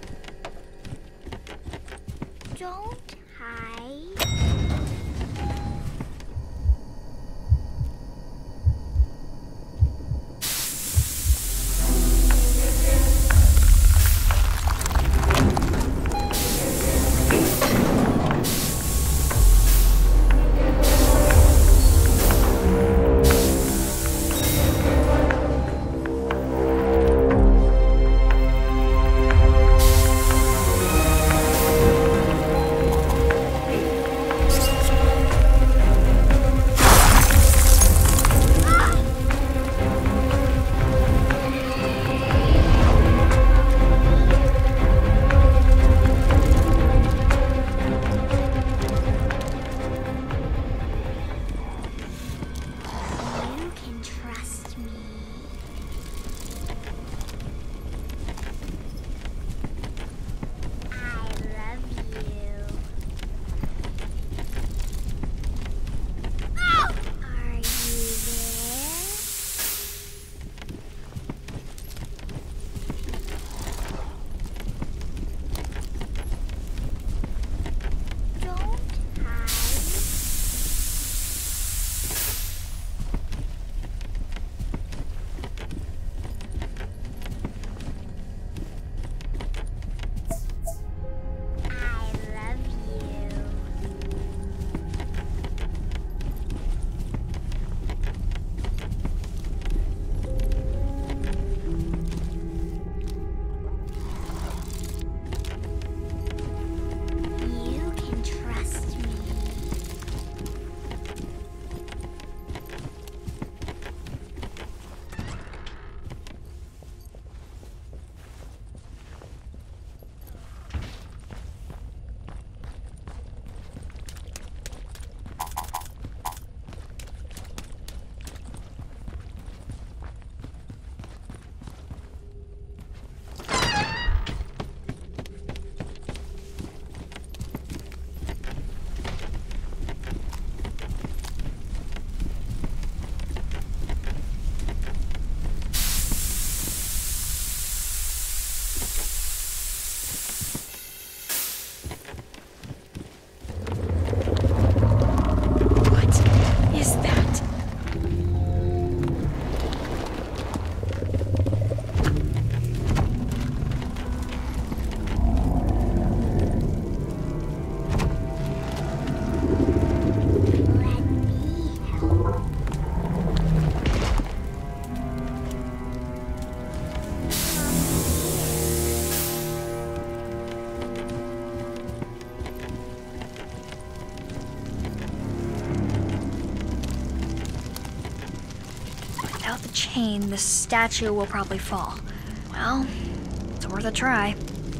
the chain, the statue will probably fall. Well, it's worth a try.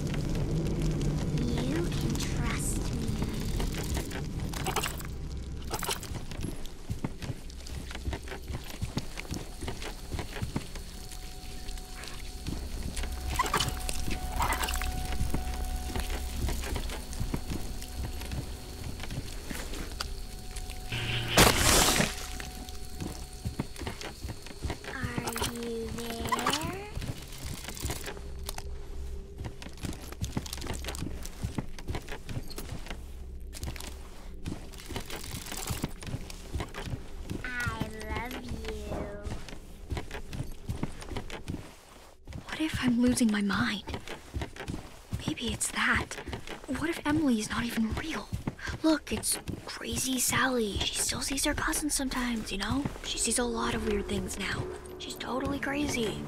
You can trust me. Are you there? I love you. What if I'm losing my mind? Maybe it's that. What if Emily's not even real? Look, it's crazy Sally. She still sees her cousin sometimes, you know? She sees a lot of weird things now. She's totally crazy.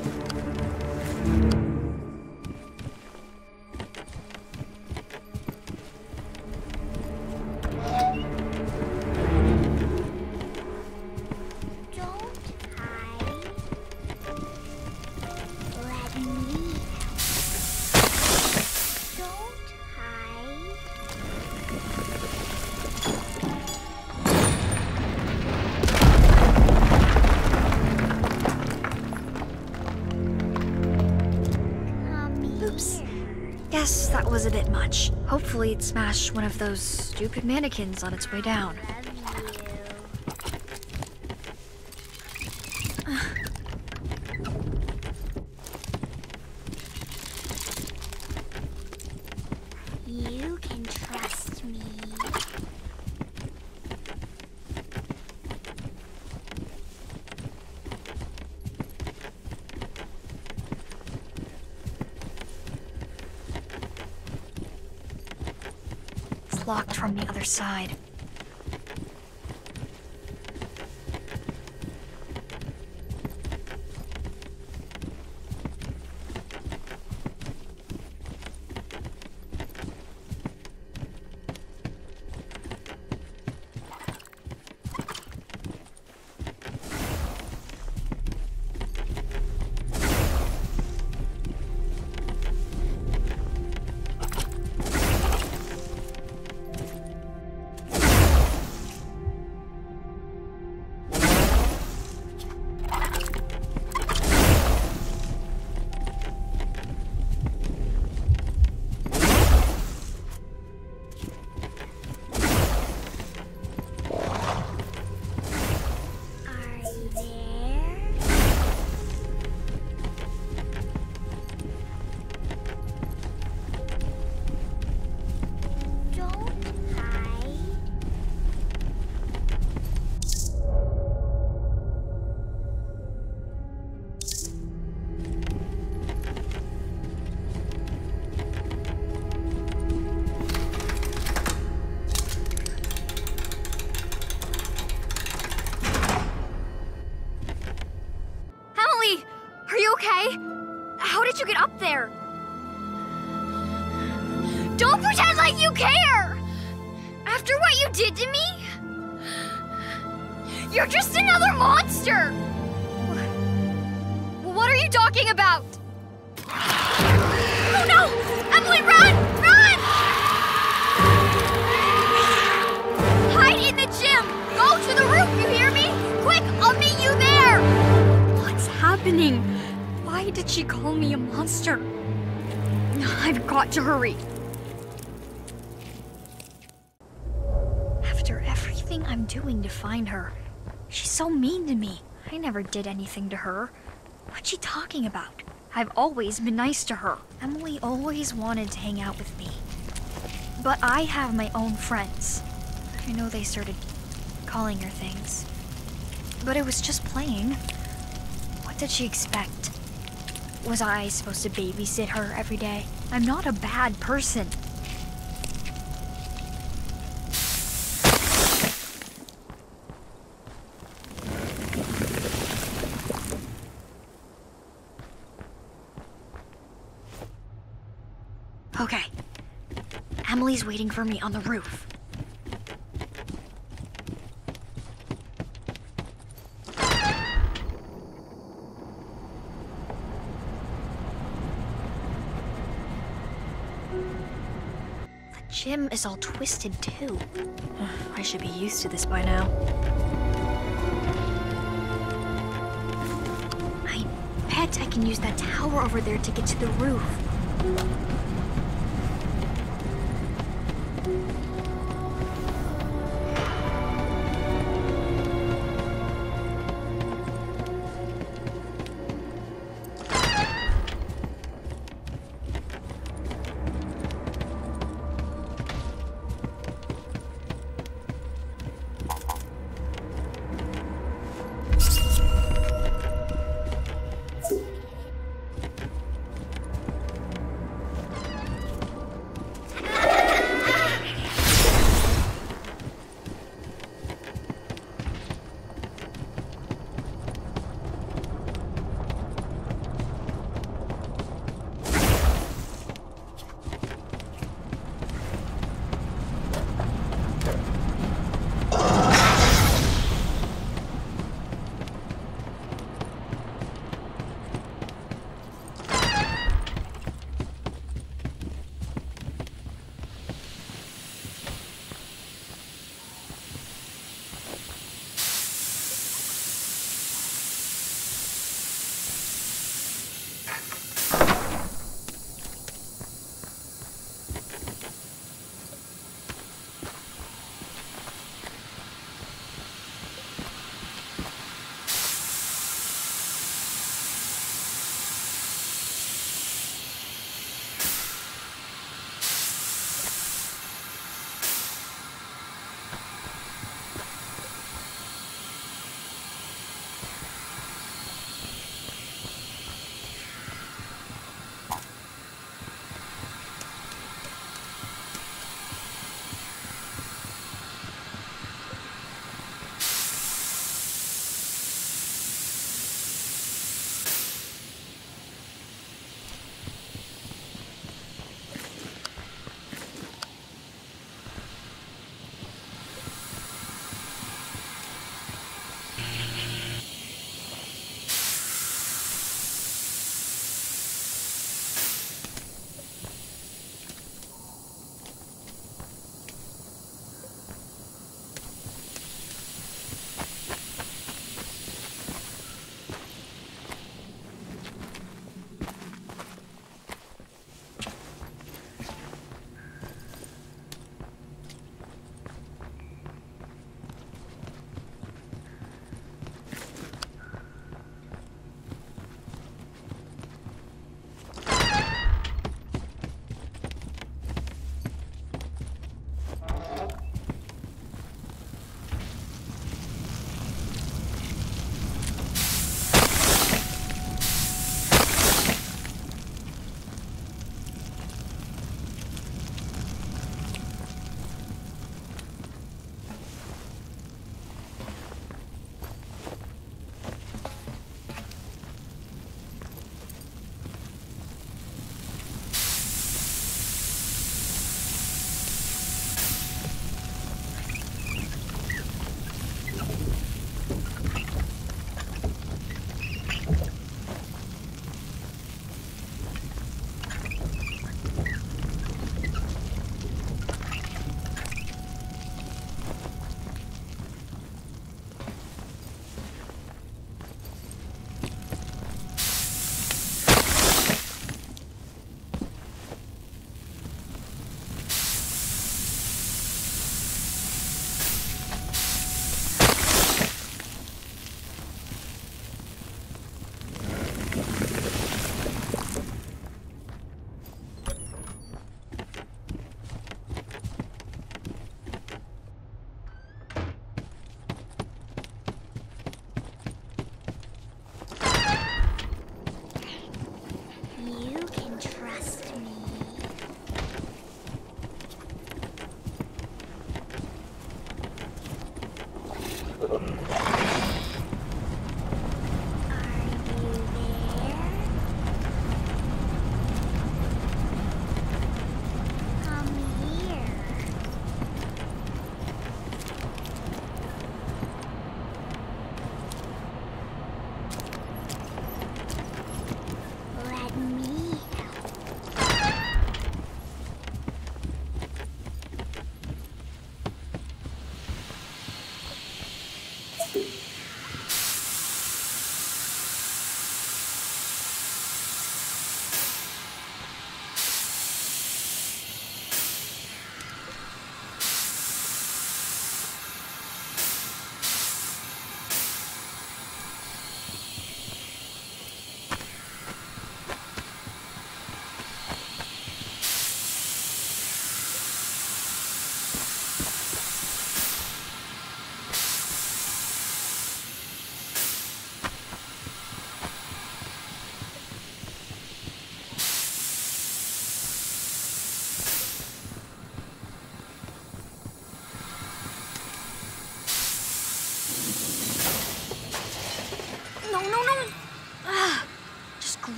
Don't hide. Let me help. Don't hide. Come Oops. here. Guess that was a bit much. Hopefully it smashed one of those stupid mannequins on its way down. You can trust me. It's locked from the other side. Are you there? Don't hide. Emily! Are you okay? How did you get up there? Don't pretend like you care! After what you did to me? You're just another monster! What are you talking about? Oh no! Emily, run! Run! Hide in the gym! Go to the roof, you hear me? Quick, I'll meet you there! What's happening? Why did she call me a monster? I've got to hurry. After everything I'm doing to find her, she's so mean to me. I never did anything to her. What's she talking about? I've always been nice to her. Emily always wanted to hang out with me. But I have my own friends. I know they started calling her things. But it was just playing. What did she expect? Was I supposed to babysit her every day? I'm not a bad person. Okay. Emily's waiting for me on the roof. gym is all twisted too. I should be used to this by now. I bet I can use that tower over there to get to the roof.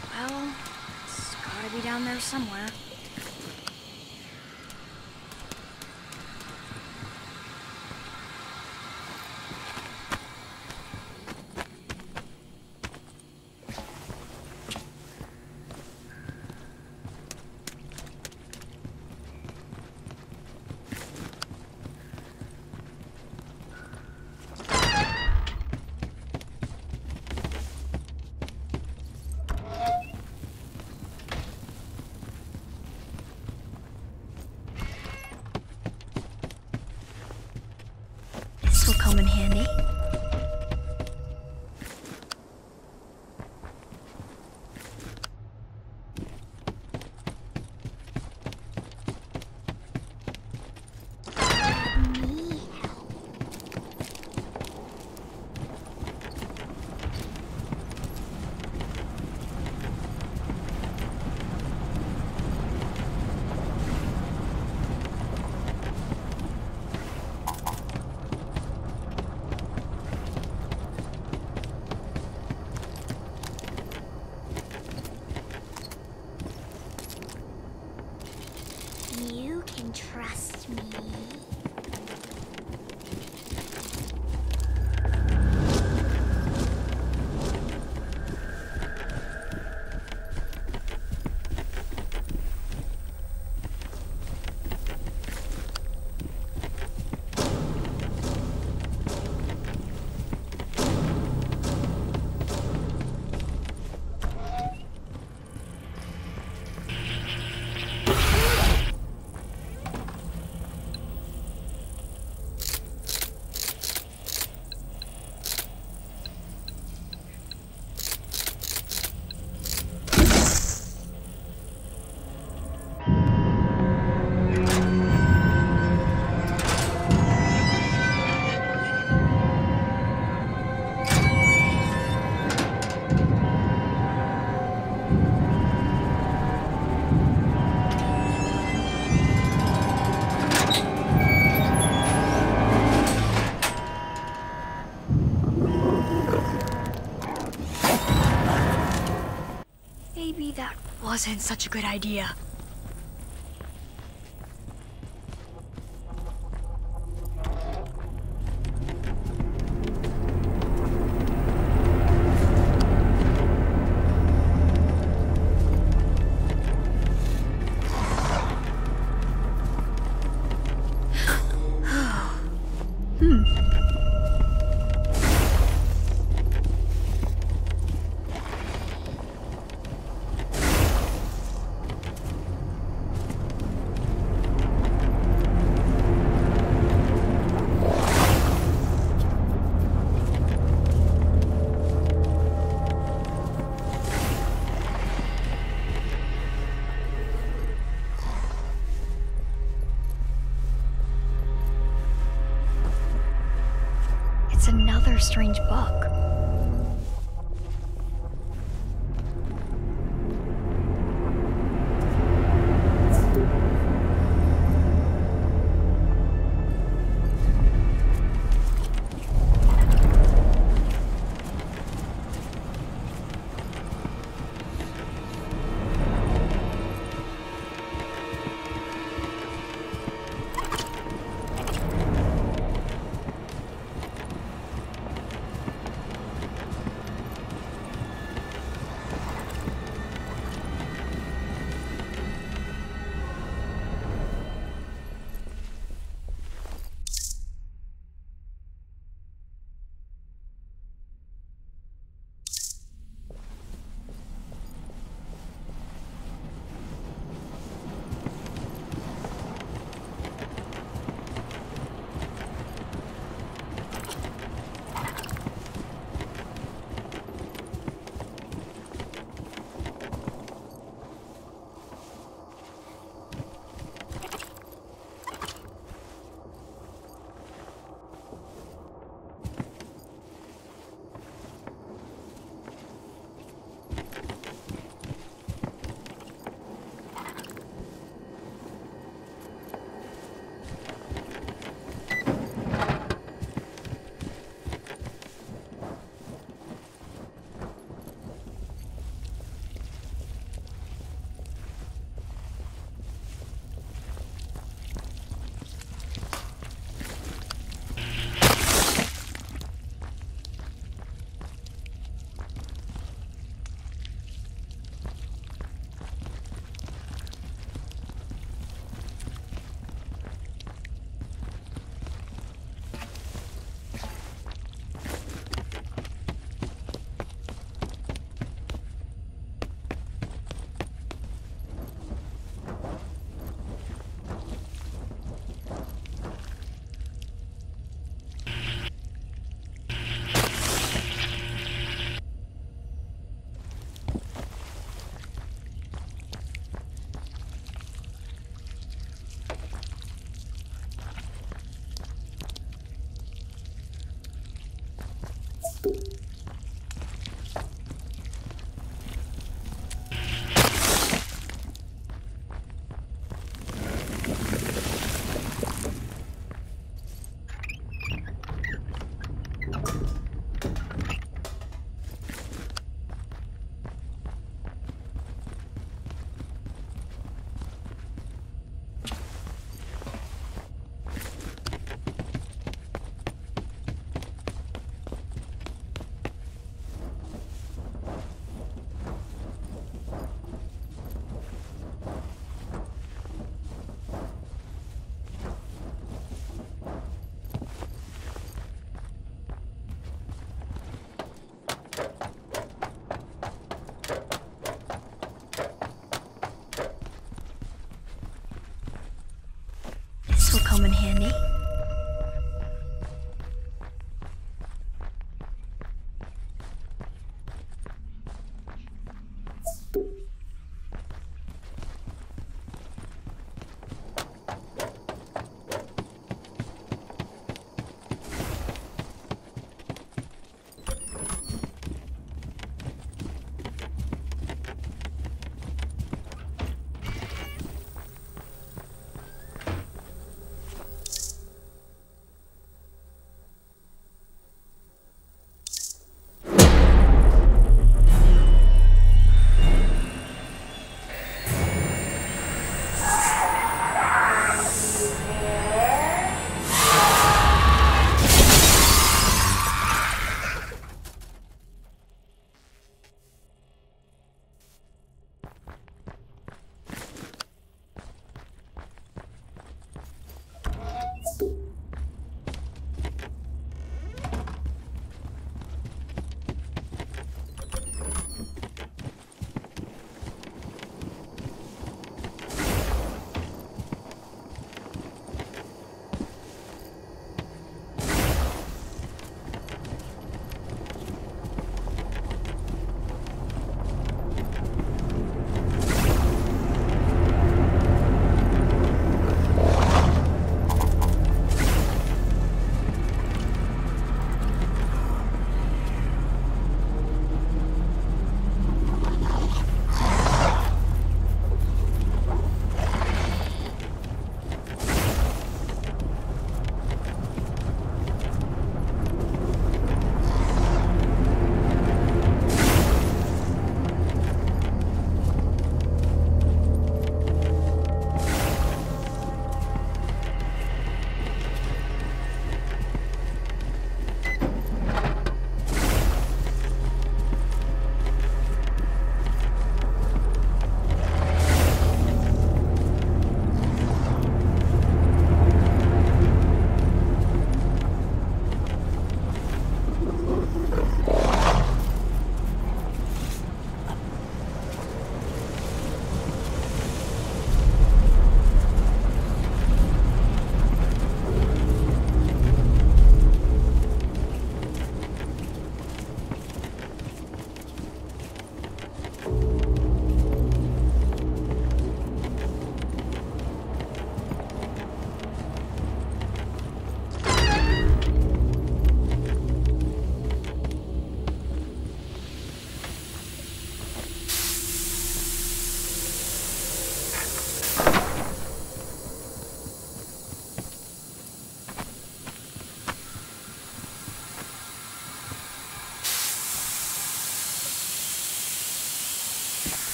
Well, it's gotta be down there somewhere. This will come in handy. Me. You can trust me. Maybe that wasn't such a good idea. It's another strange book.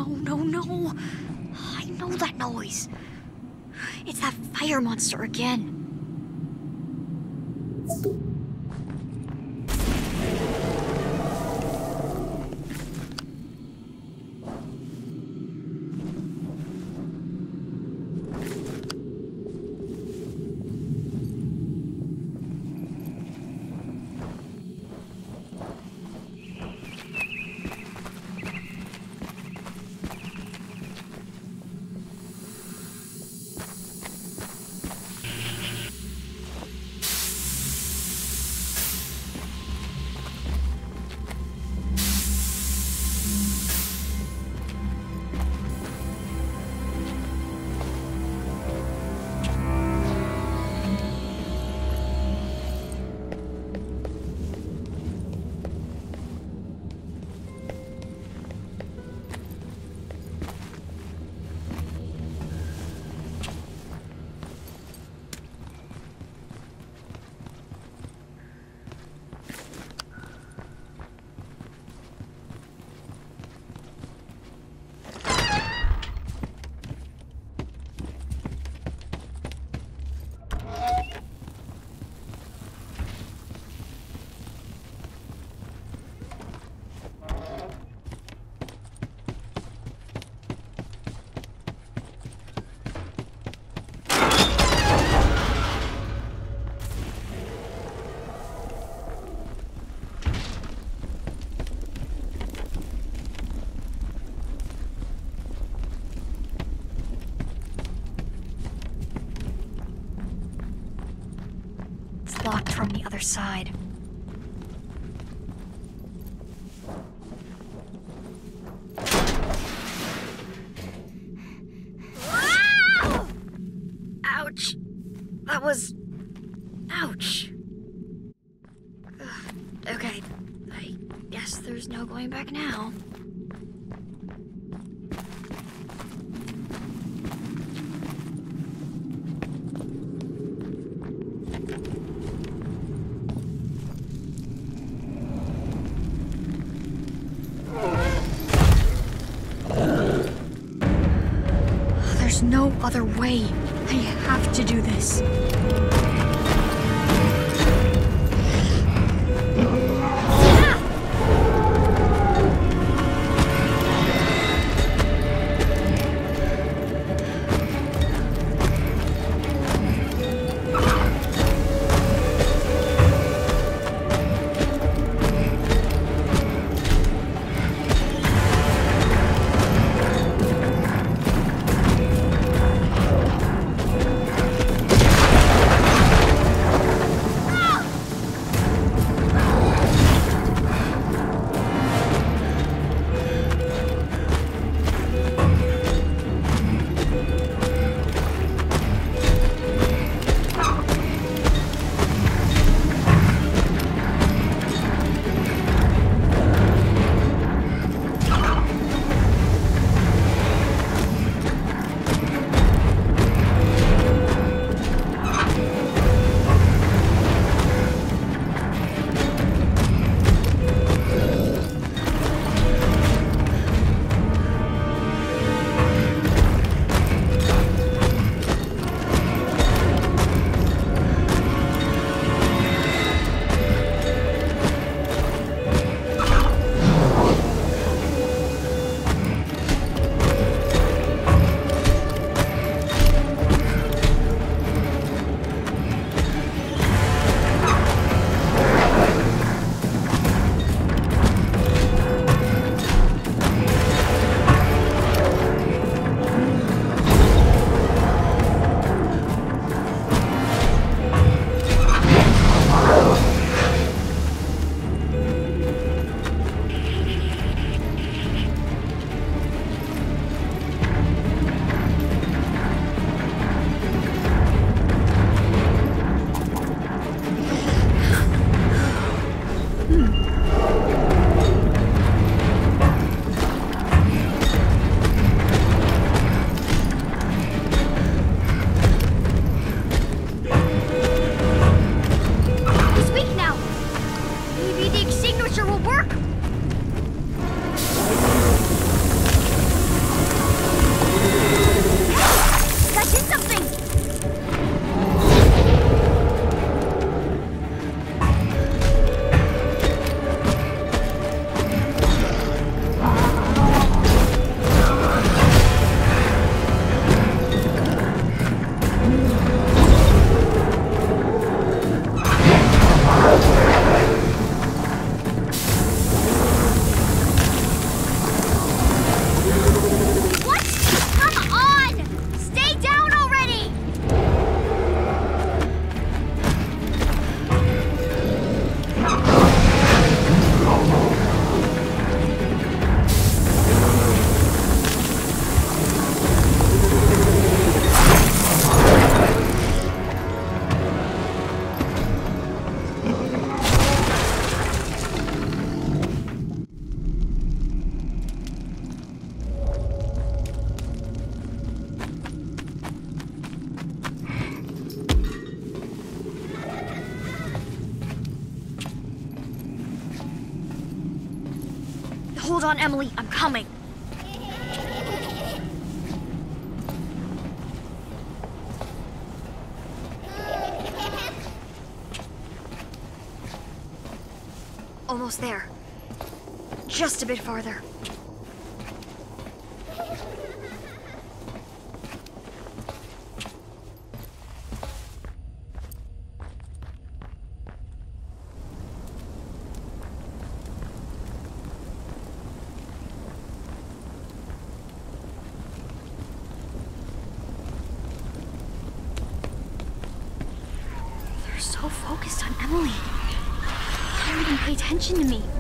no, no. I know that noise. It's that fire monster again. Locked from the other side. Ouch. That was... ouch. Ugh. Okay, I guess there's no going back now. There's no other way. I have to do this. Hold on, Emily. I'm coming. Almost there. Just a bit farther. They're so focused on Emily. They don't even pay attention to me.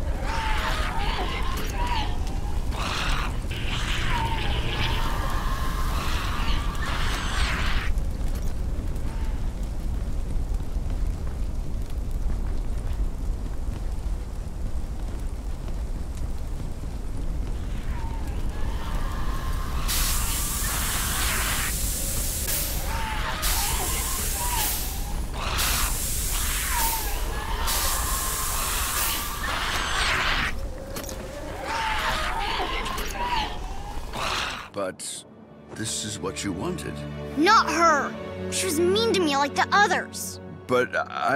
But this is what you wanted. Not her! She was mean to me like the others. But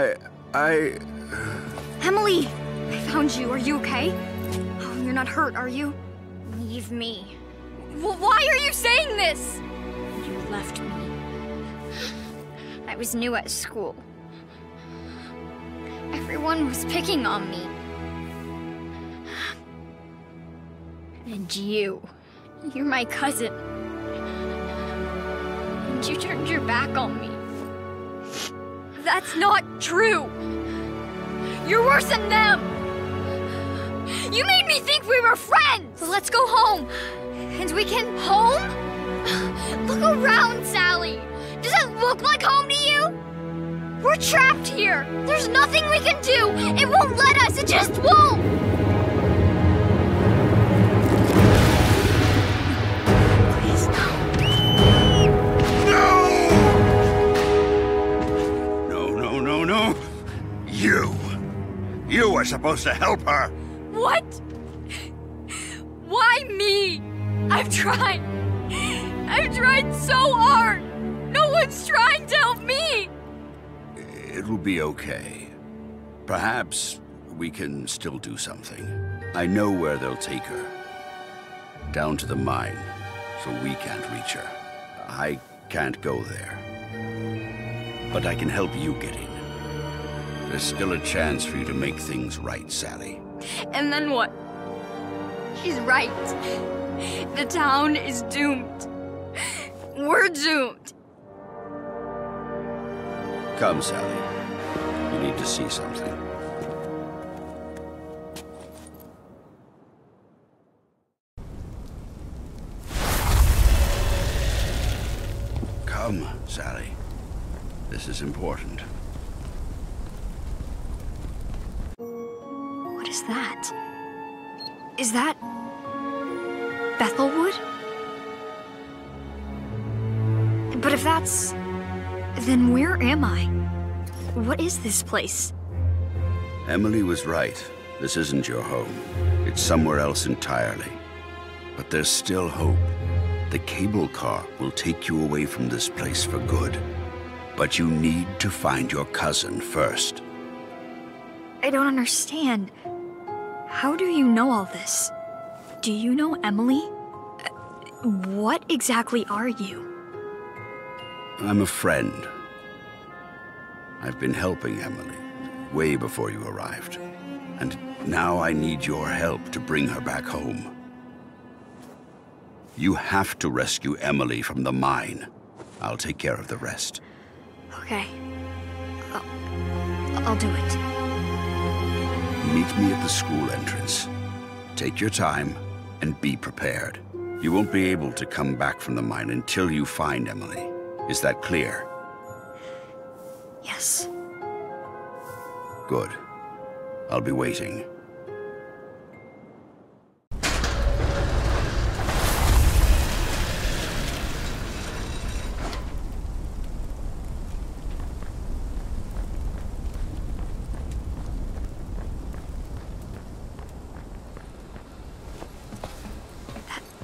Emily! I found you. Are you okay? Oh, you're not hurt, are you? Leave me. Why are you saying this? You left me. I was new at school. Everyone was picking on me. And you're my cousin. And you turned your back on me. That's not true! You're worse than them! You made me think we were friends! So let's go home! And we can... Home? Look around, Sally! Does it look like home to you? We're trapped here! There's nothing we can do! It won't let us! It just won't! Please, no. No. You are supposed to help her. What? Why me? I've tried so hard! No one's trying to help me! It'll be okay. Perhaps we can still do something. I know where they'll take her. Down to the mine, so we can't reach her. I can't go there. But I can help you get in. There's still a chance for you to make things right, Sally. And then what? She's right. The town is doomed. We're doomed. Come, Sally. You need to see something. Come, Sally. This is important. What is that? Is that... Bethelwood? But if that's... then where am I? What is this place? Emily was right. This isn't your home. It's somewhere else entirely. But there's still hope. The cable car will take you away from this place for good. But you need to find your cousin first. I don't understand. How do you know all this? Do you know Emily? What exactly are you? I'm a friend. I've been helping Emily way before you arrived. And now I need your help to bring her back home. You have to rescue Emily from the mine. I'll take care of the rest. Okay. I'll do it. Meet me at the school entrance. Take your time and be prepared. You won't be able to come back from the mine until you find Emily. Is that clear? Yes. Good. I'll be waiting.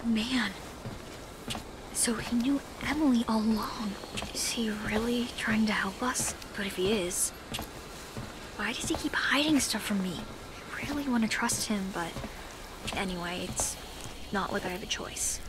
Man. So he knew Emily all along. Is he really trying to help us? But if he is, why does he keep hiding stuff from me? I really want to trust him, but anyway, it's not like I have a choice.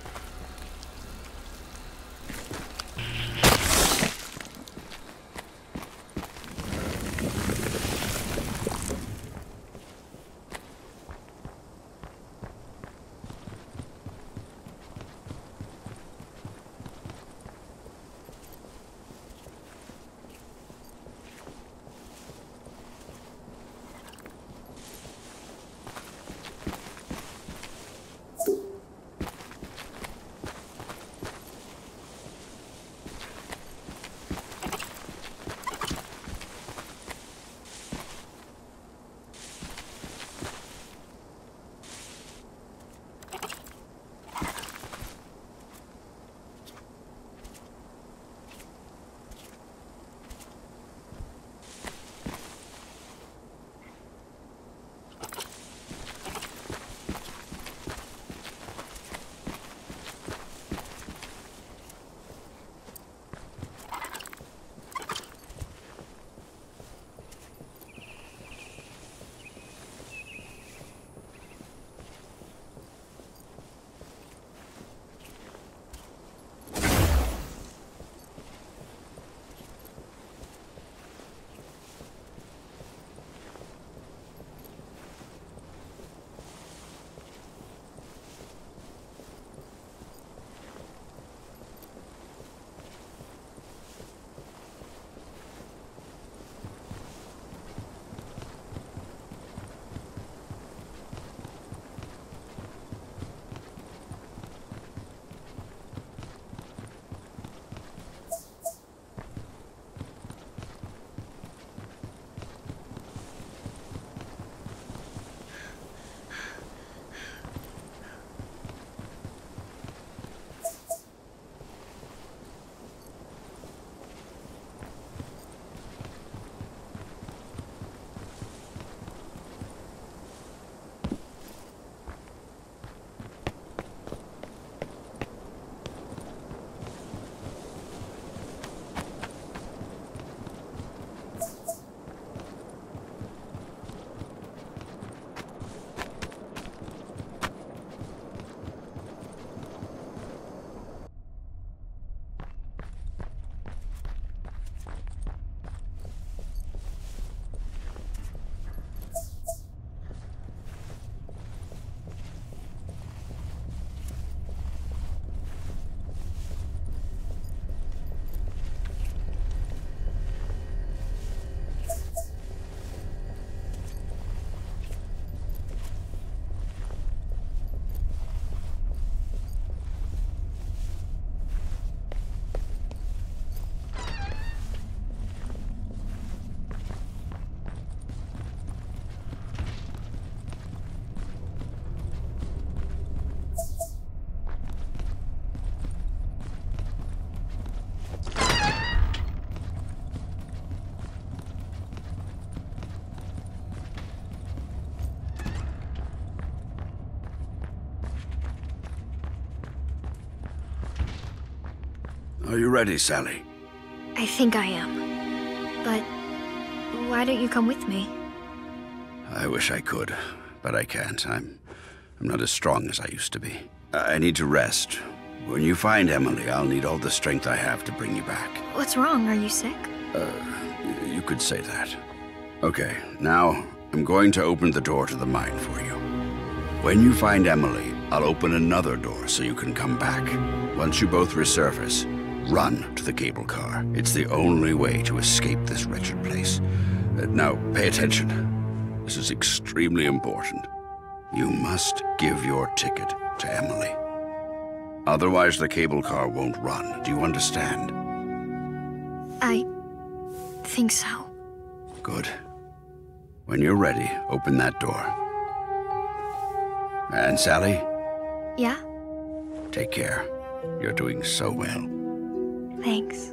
Are you ready, Sally? I think I am. But why don't you come with me? I wish I could, but I can't. I'm not as strong as I used to be. I need to rest. When you find Emily, I'll need all the strength I have to bring you back. What's wrong? Are you sick? You could say that. Okay, now I'm going to open the door to the mine for you. When you find Emily, I'll open another door so you can come back. Once you both resurface, run to the cable car. It's the only way to escape this wretched place. Now, pay attention. This is extremely important. You must give your ticket to Emily. Otherwise, the cable car won't run. Do you understand? I think so. Good. When you're ready, open that door. And Sally? Yeah? Take care. You're doing so well. Thanks.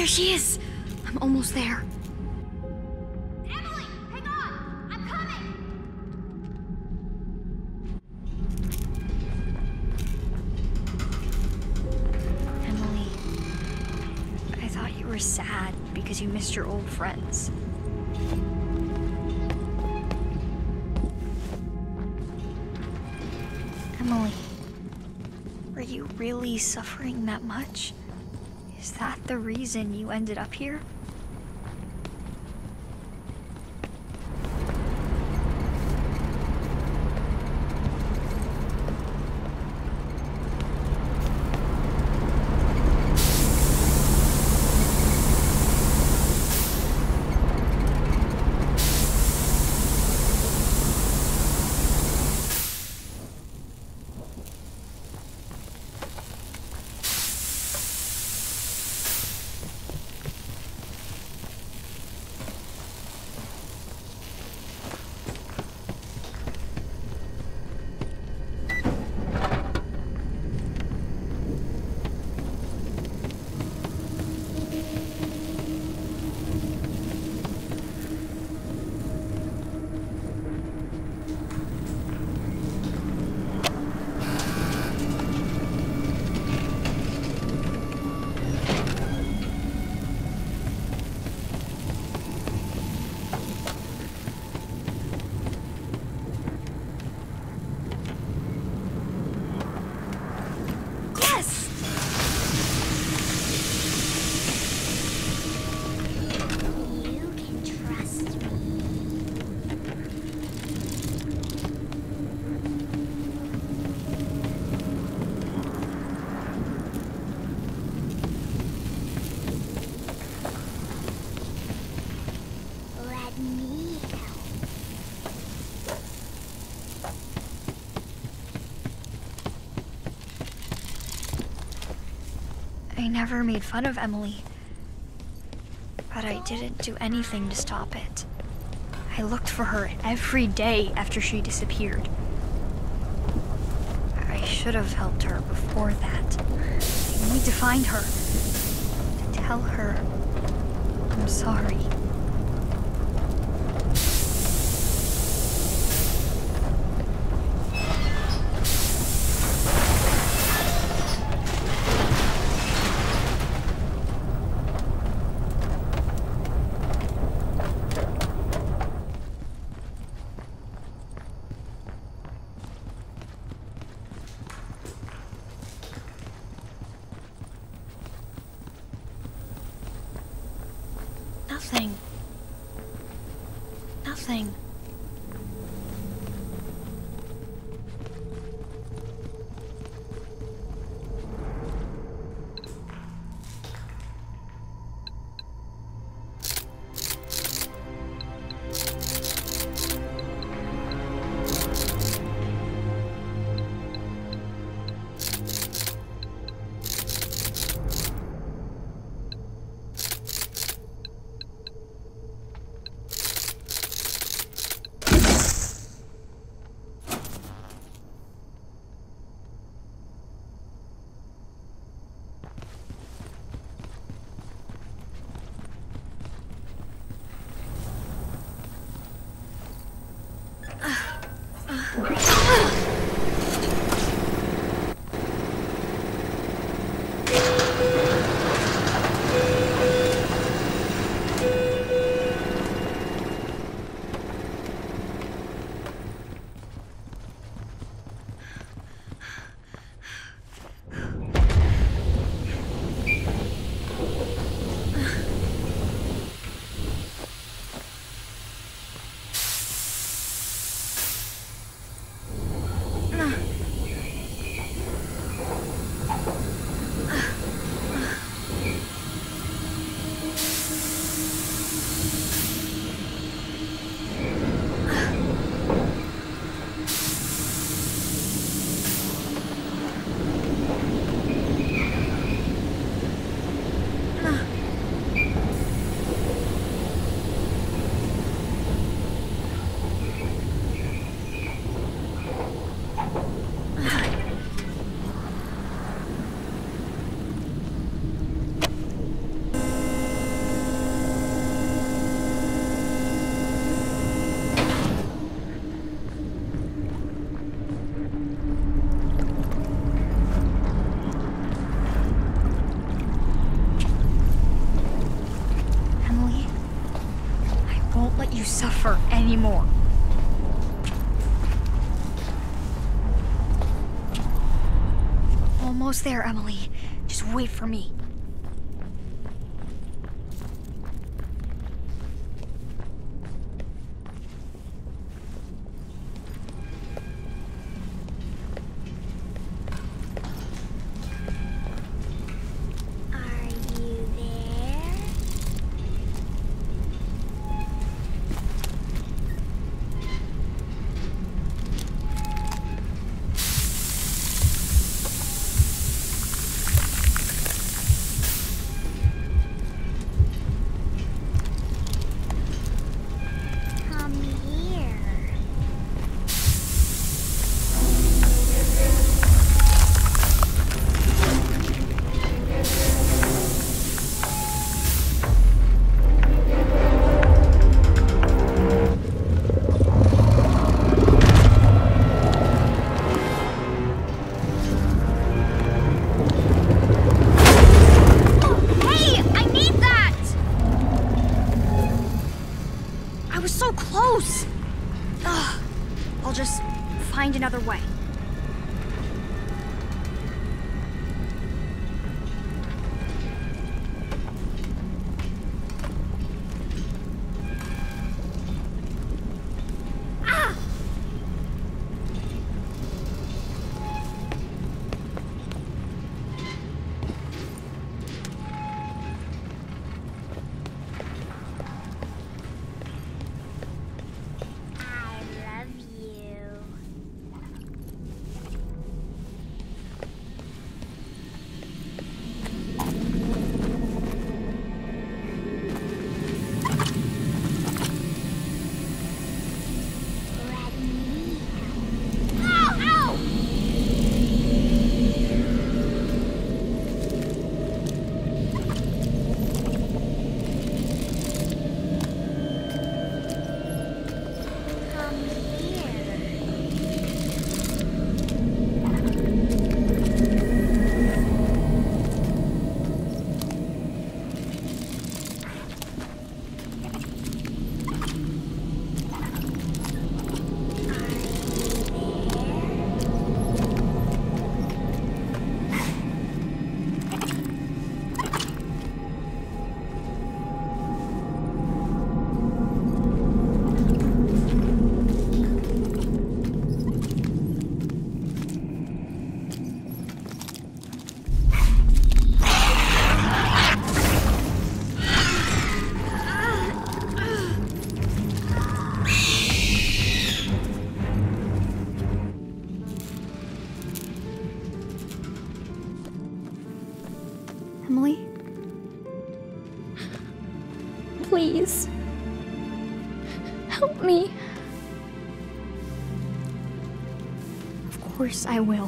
There she is! I'm almost there. Emily, hang on! I'm coming! Emily, I thought you were sad because you missed your old friends. Emily, were you really suffering that much? Is that the reason you ended up here? You can trust me. Let me help. I never made fun of Emily, but I didn't do anything to stop it. I looked for her every day after she disappeared. I should have helped her before that. I need to find her, to tell her I'm sorry. Nothing. Nothing. more. Almost there, Emily. Just wait for me. Find another way. Emily? Please. Help me. Of course I will.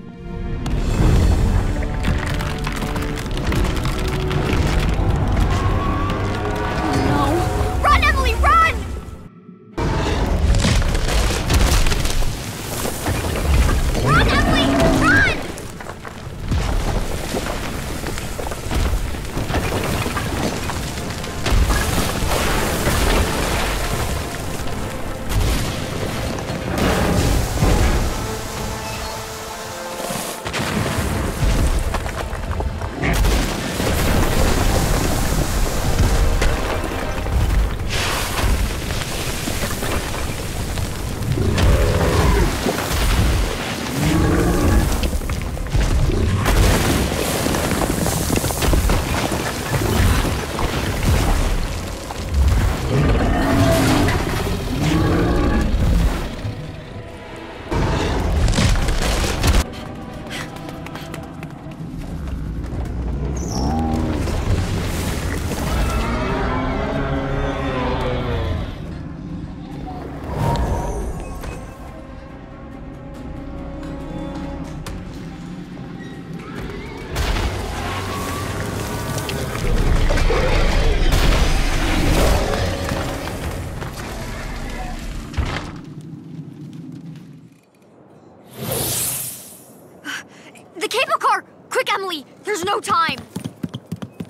The cable car! Quick, Emily! There's no time!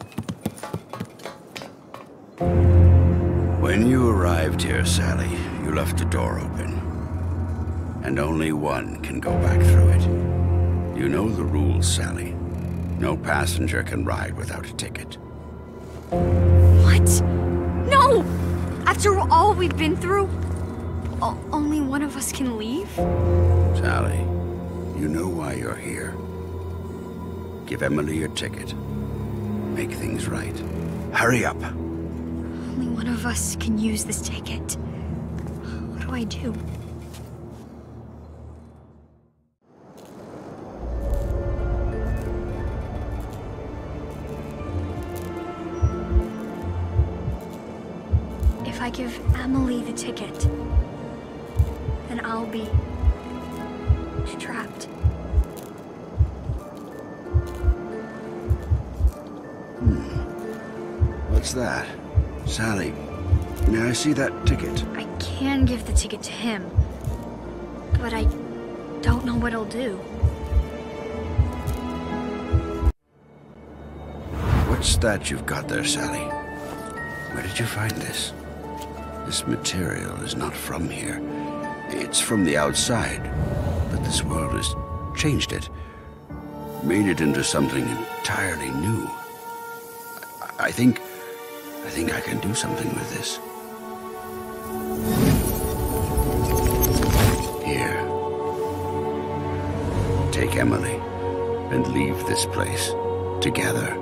When you arrived here, Sally, you You left the door open. And only one can go back through it. You know the rules, Sally. No passenger can ride without a ticket. What? No! After all we've been through, only one of us can leave? Sally, you know why you're here. Give Emily your ticket. Make things right. Hurry up. Only one of us can use this ticket. What do I do? If I give Emily the ticket, then I'll be trapped. What's that? Sally, may I see that ticket? I can give the ticket to him, but I don't know what he'll do. What's that you've got there, Sally? Where did you find this? This material is not from here. It's from the outside, but this world has changed it. Made it into something entirely new. I think I can do something with this. Here. Take Emily and leave this place together.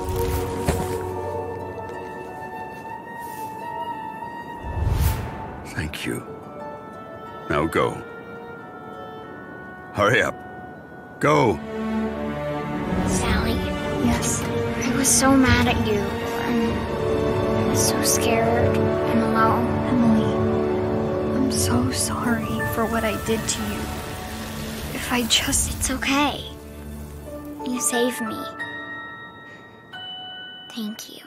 Thank you. Now go. Hurry up. Go! Sally, Yes? I was so mad at you. I was so scared and alone. Emily, I'm so sorry for what I did to you. If I just... It's okay. You saved me. Thank you.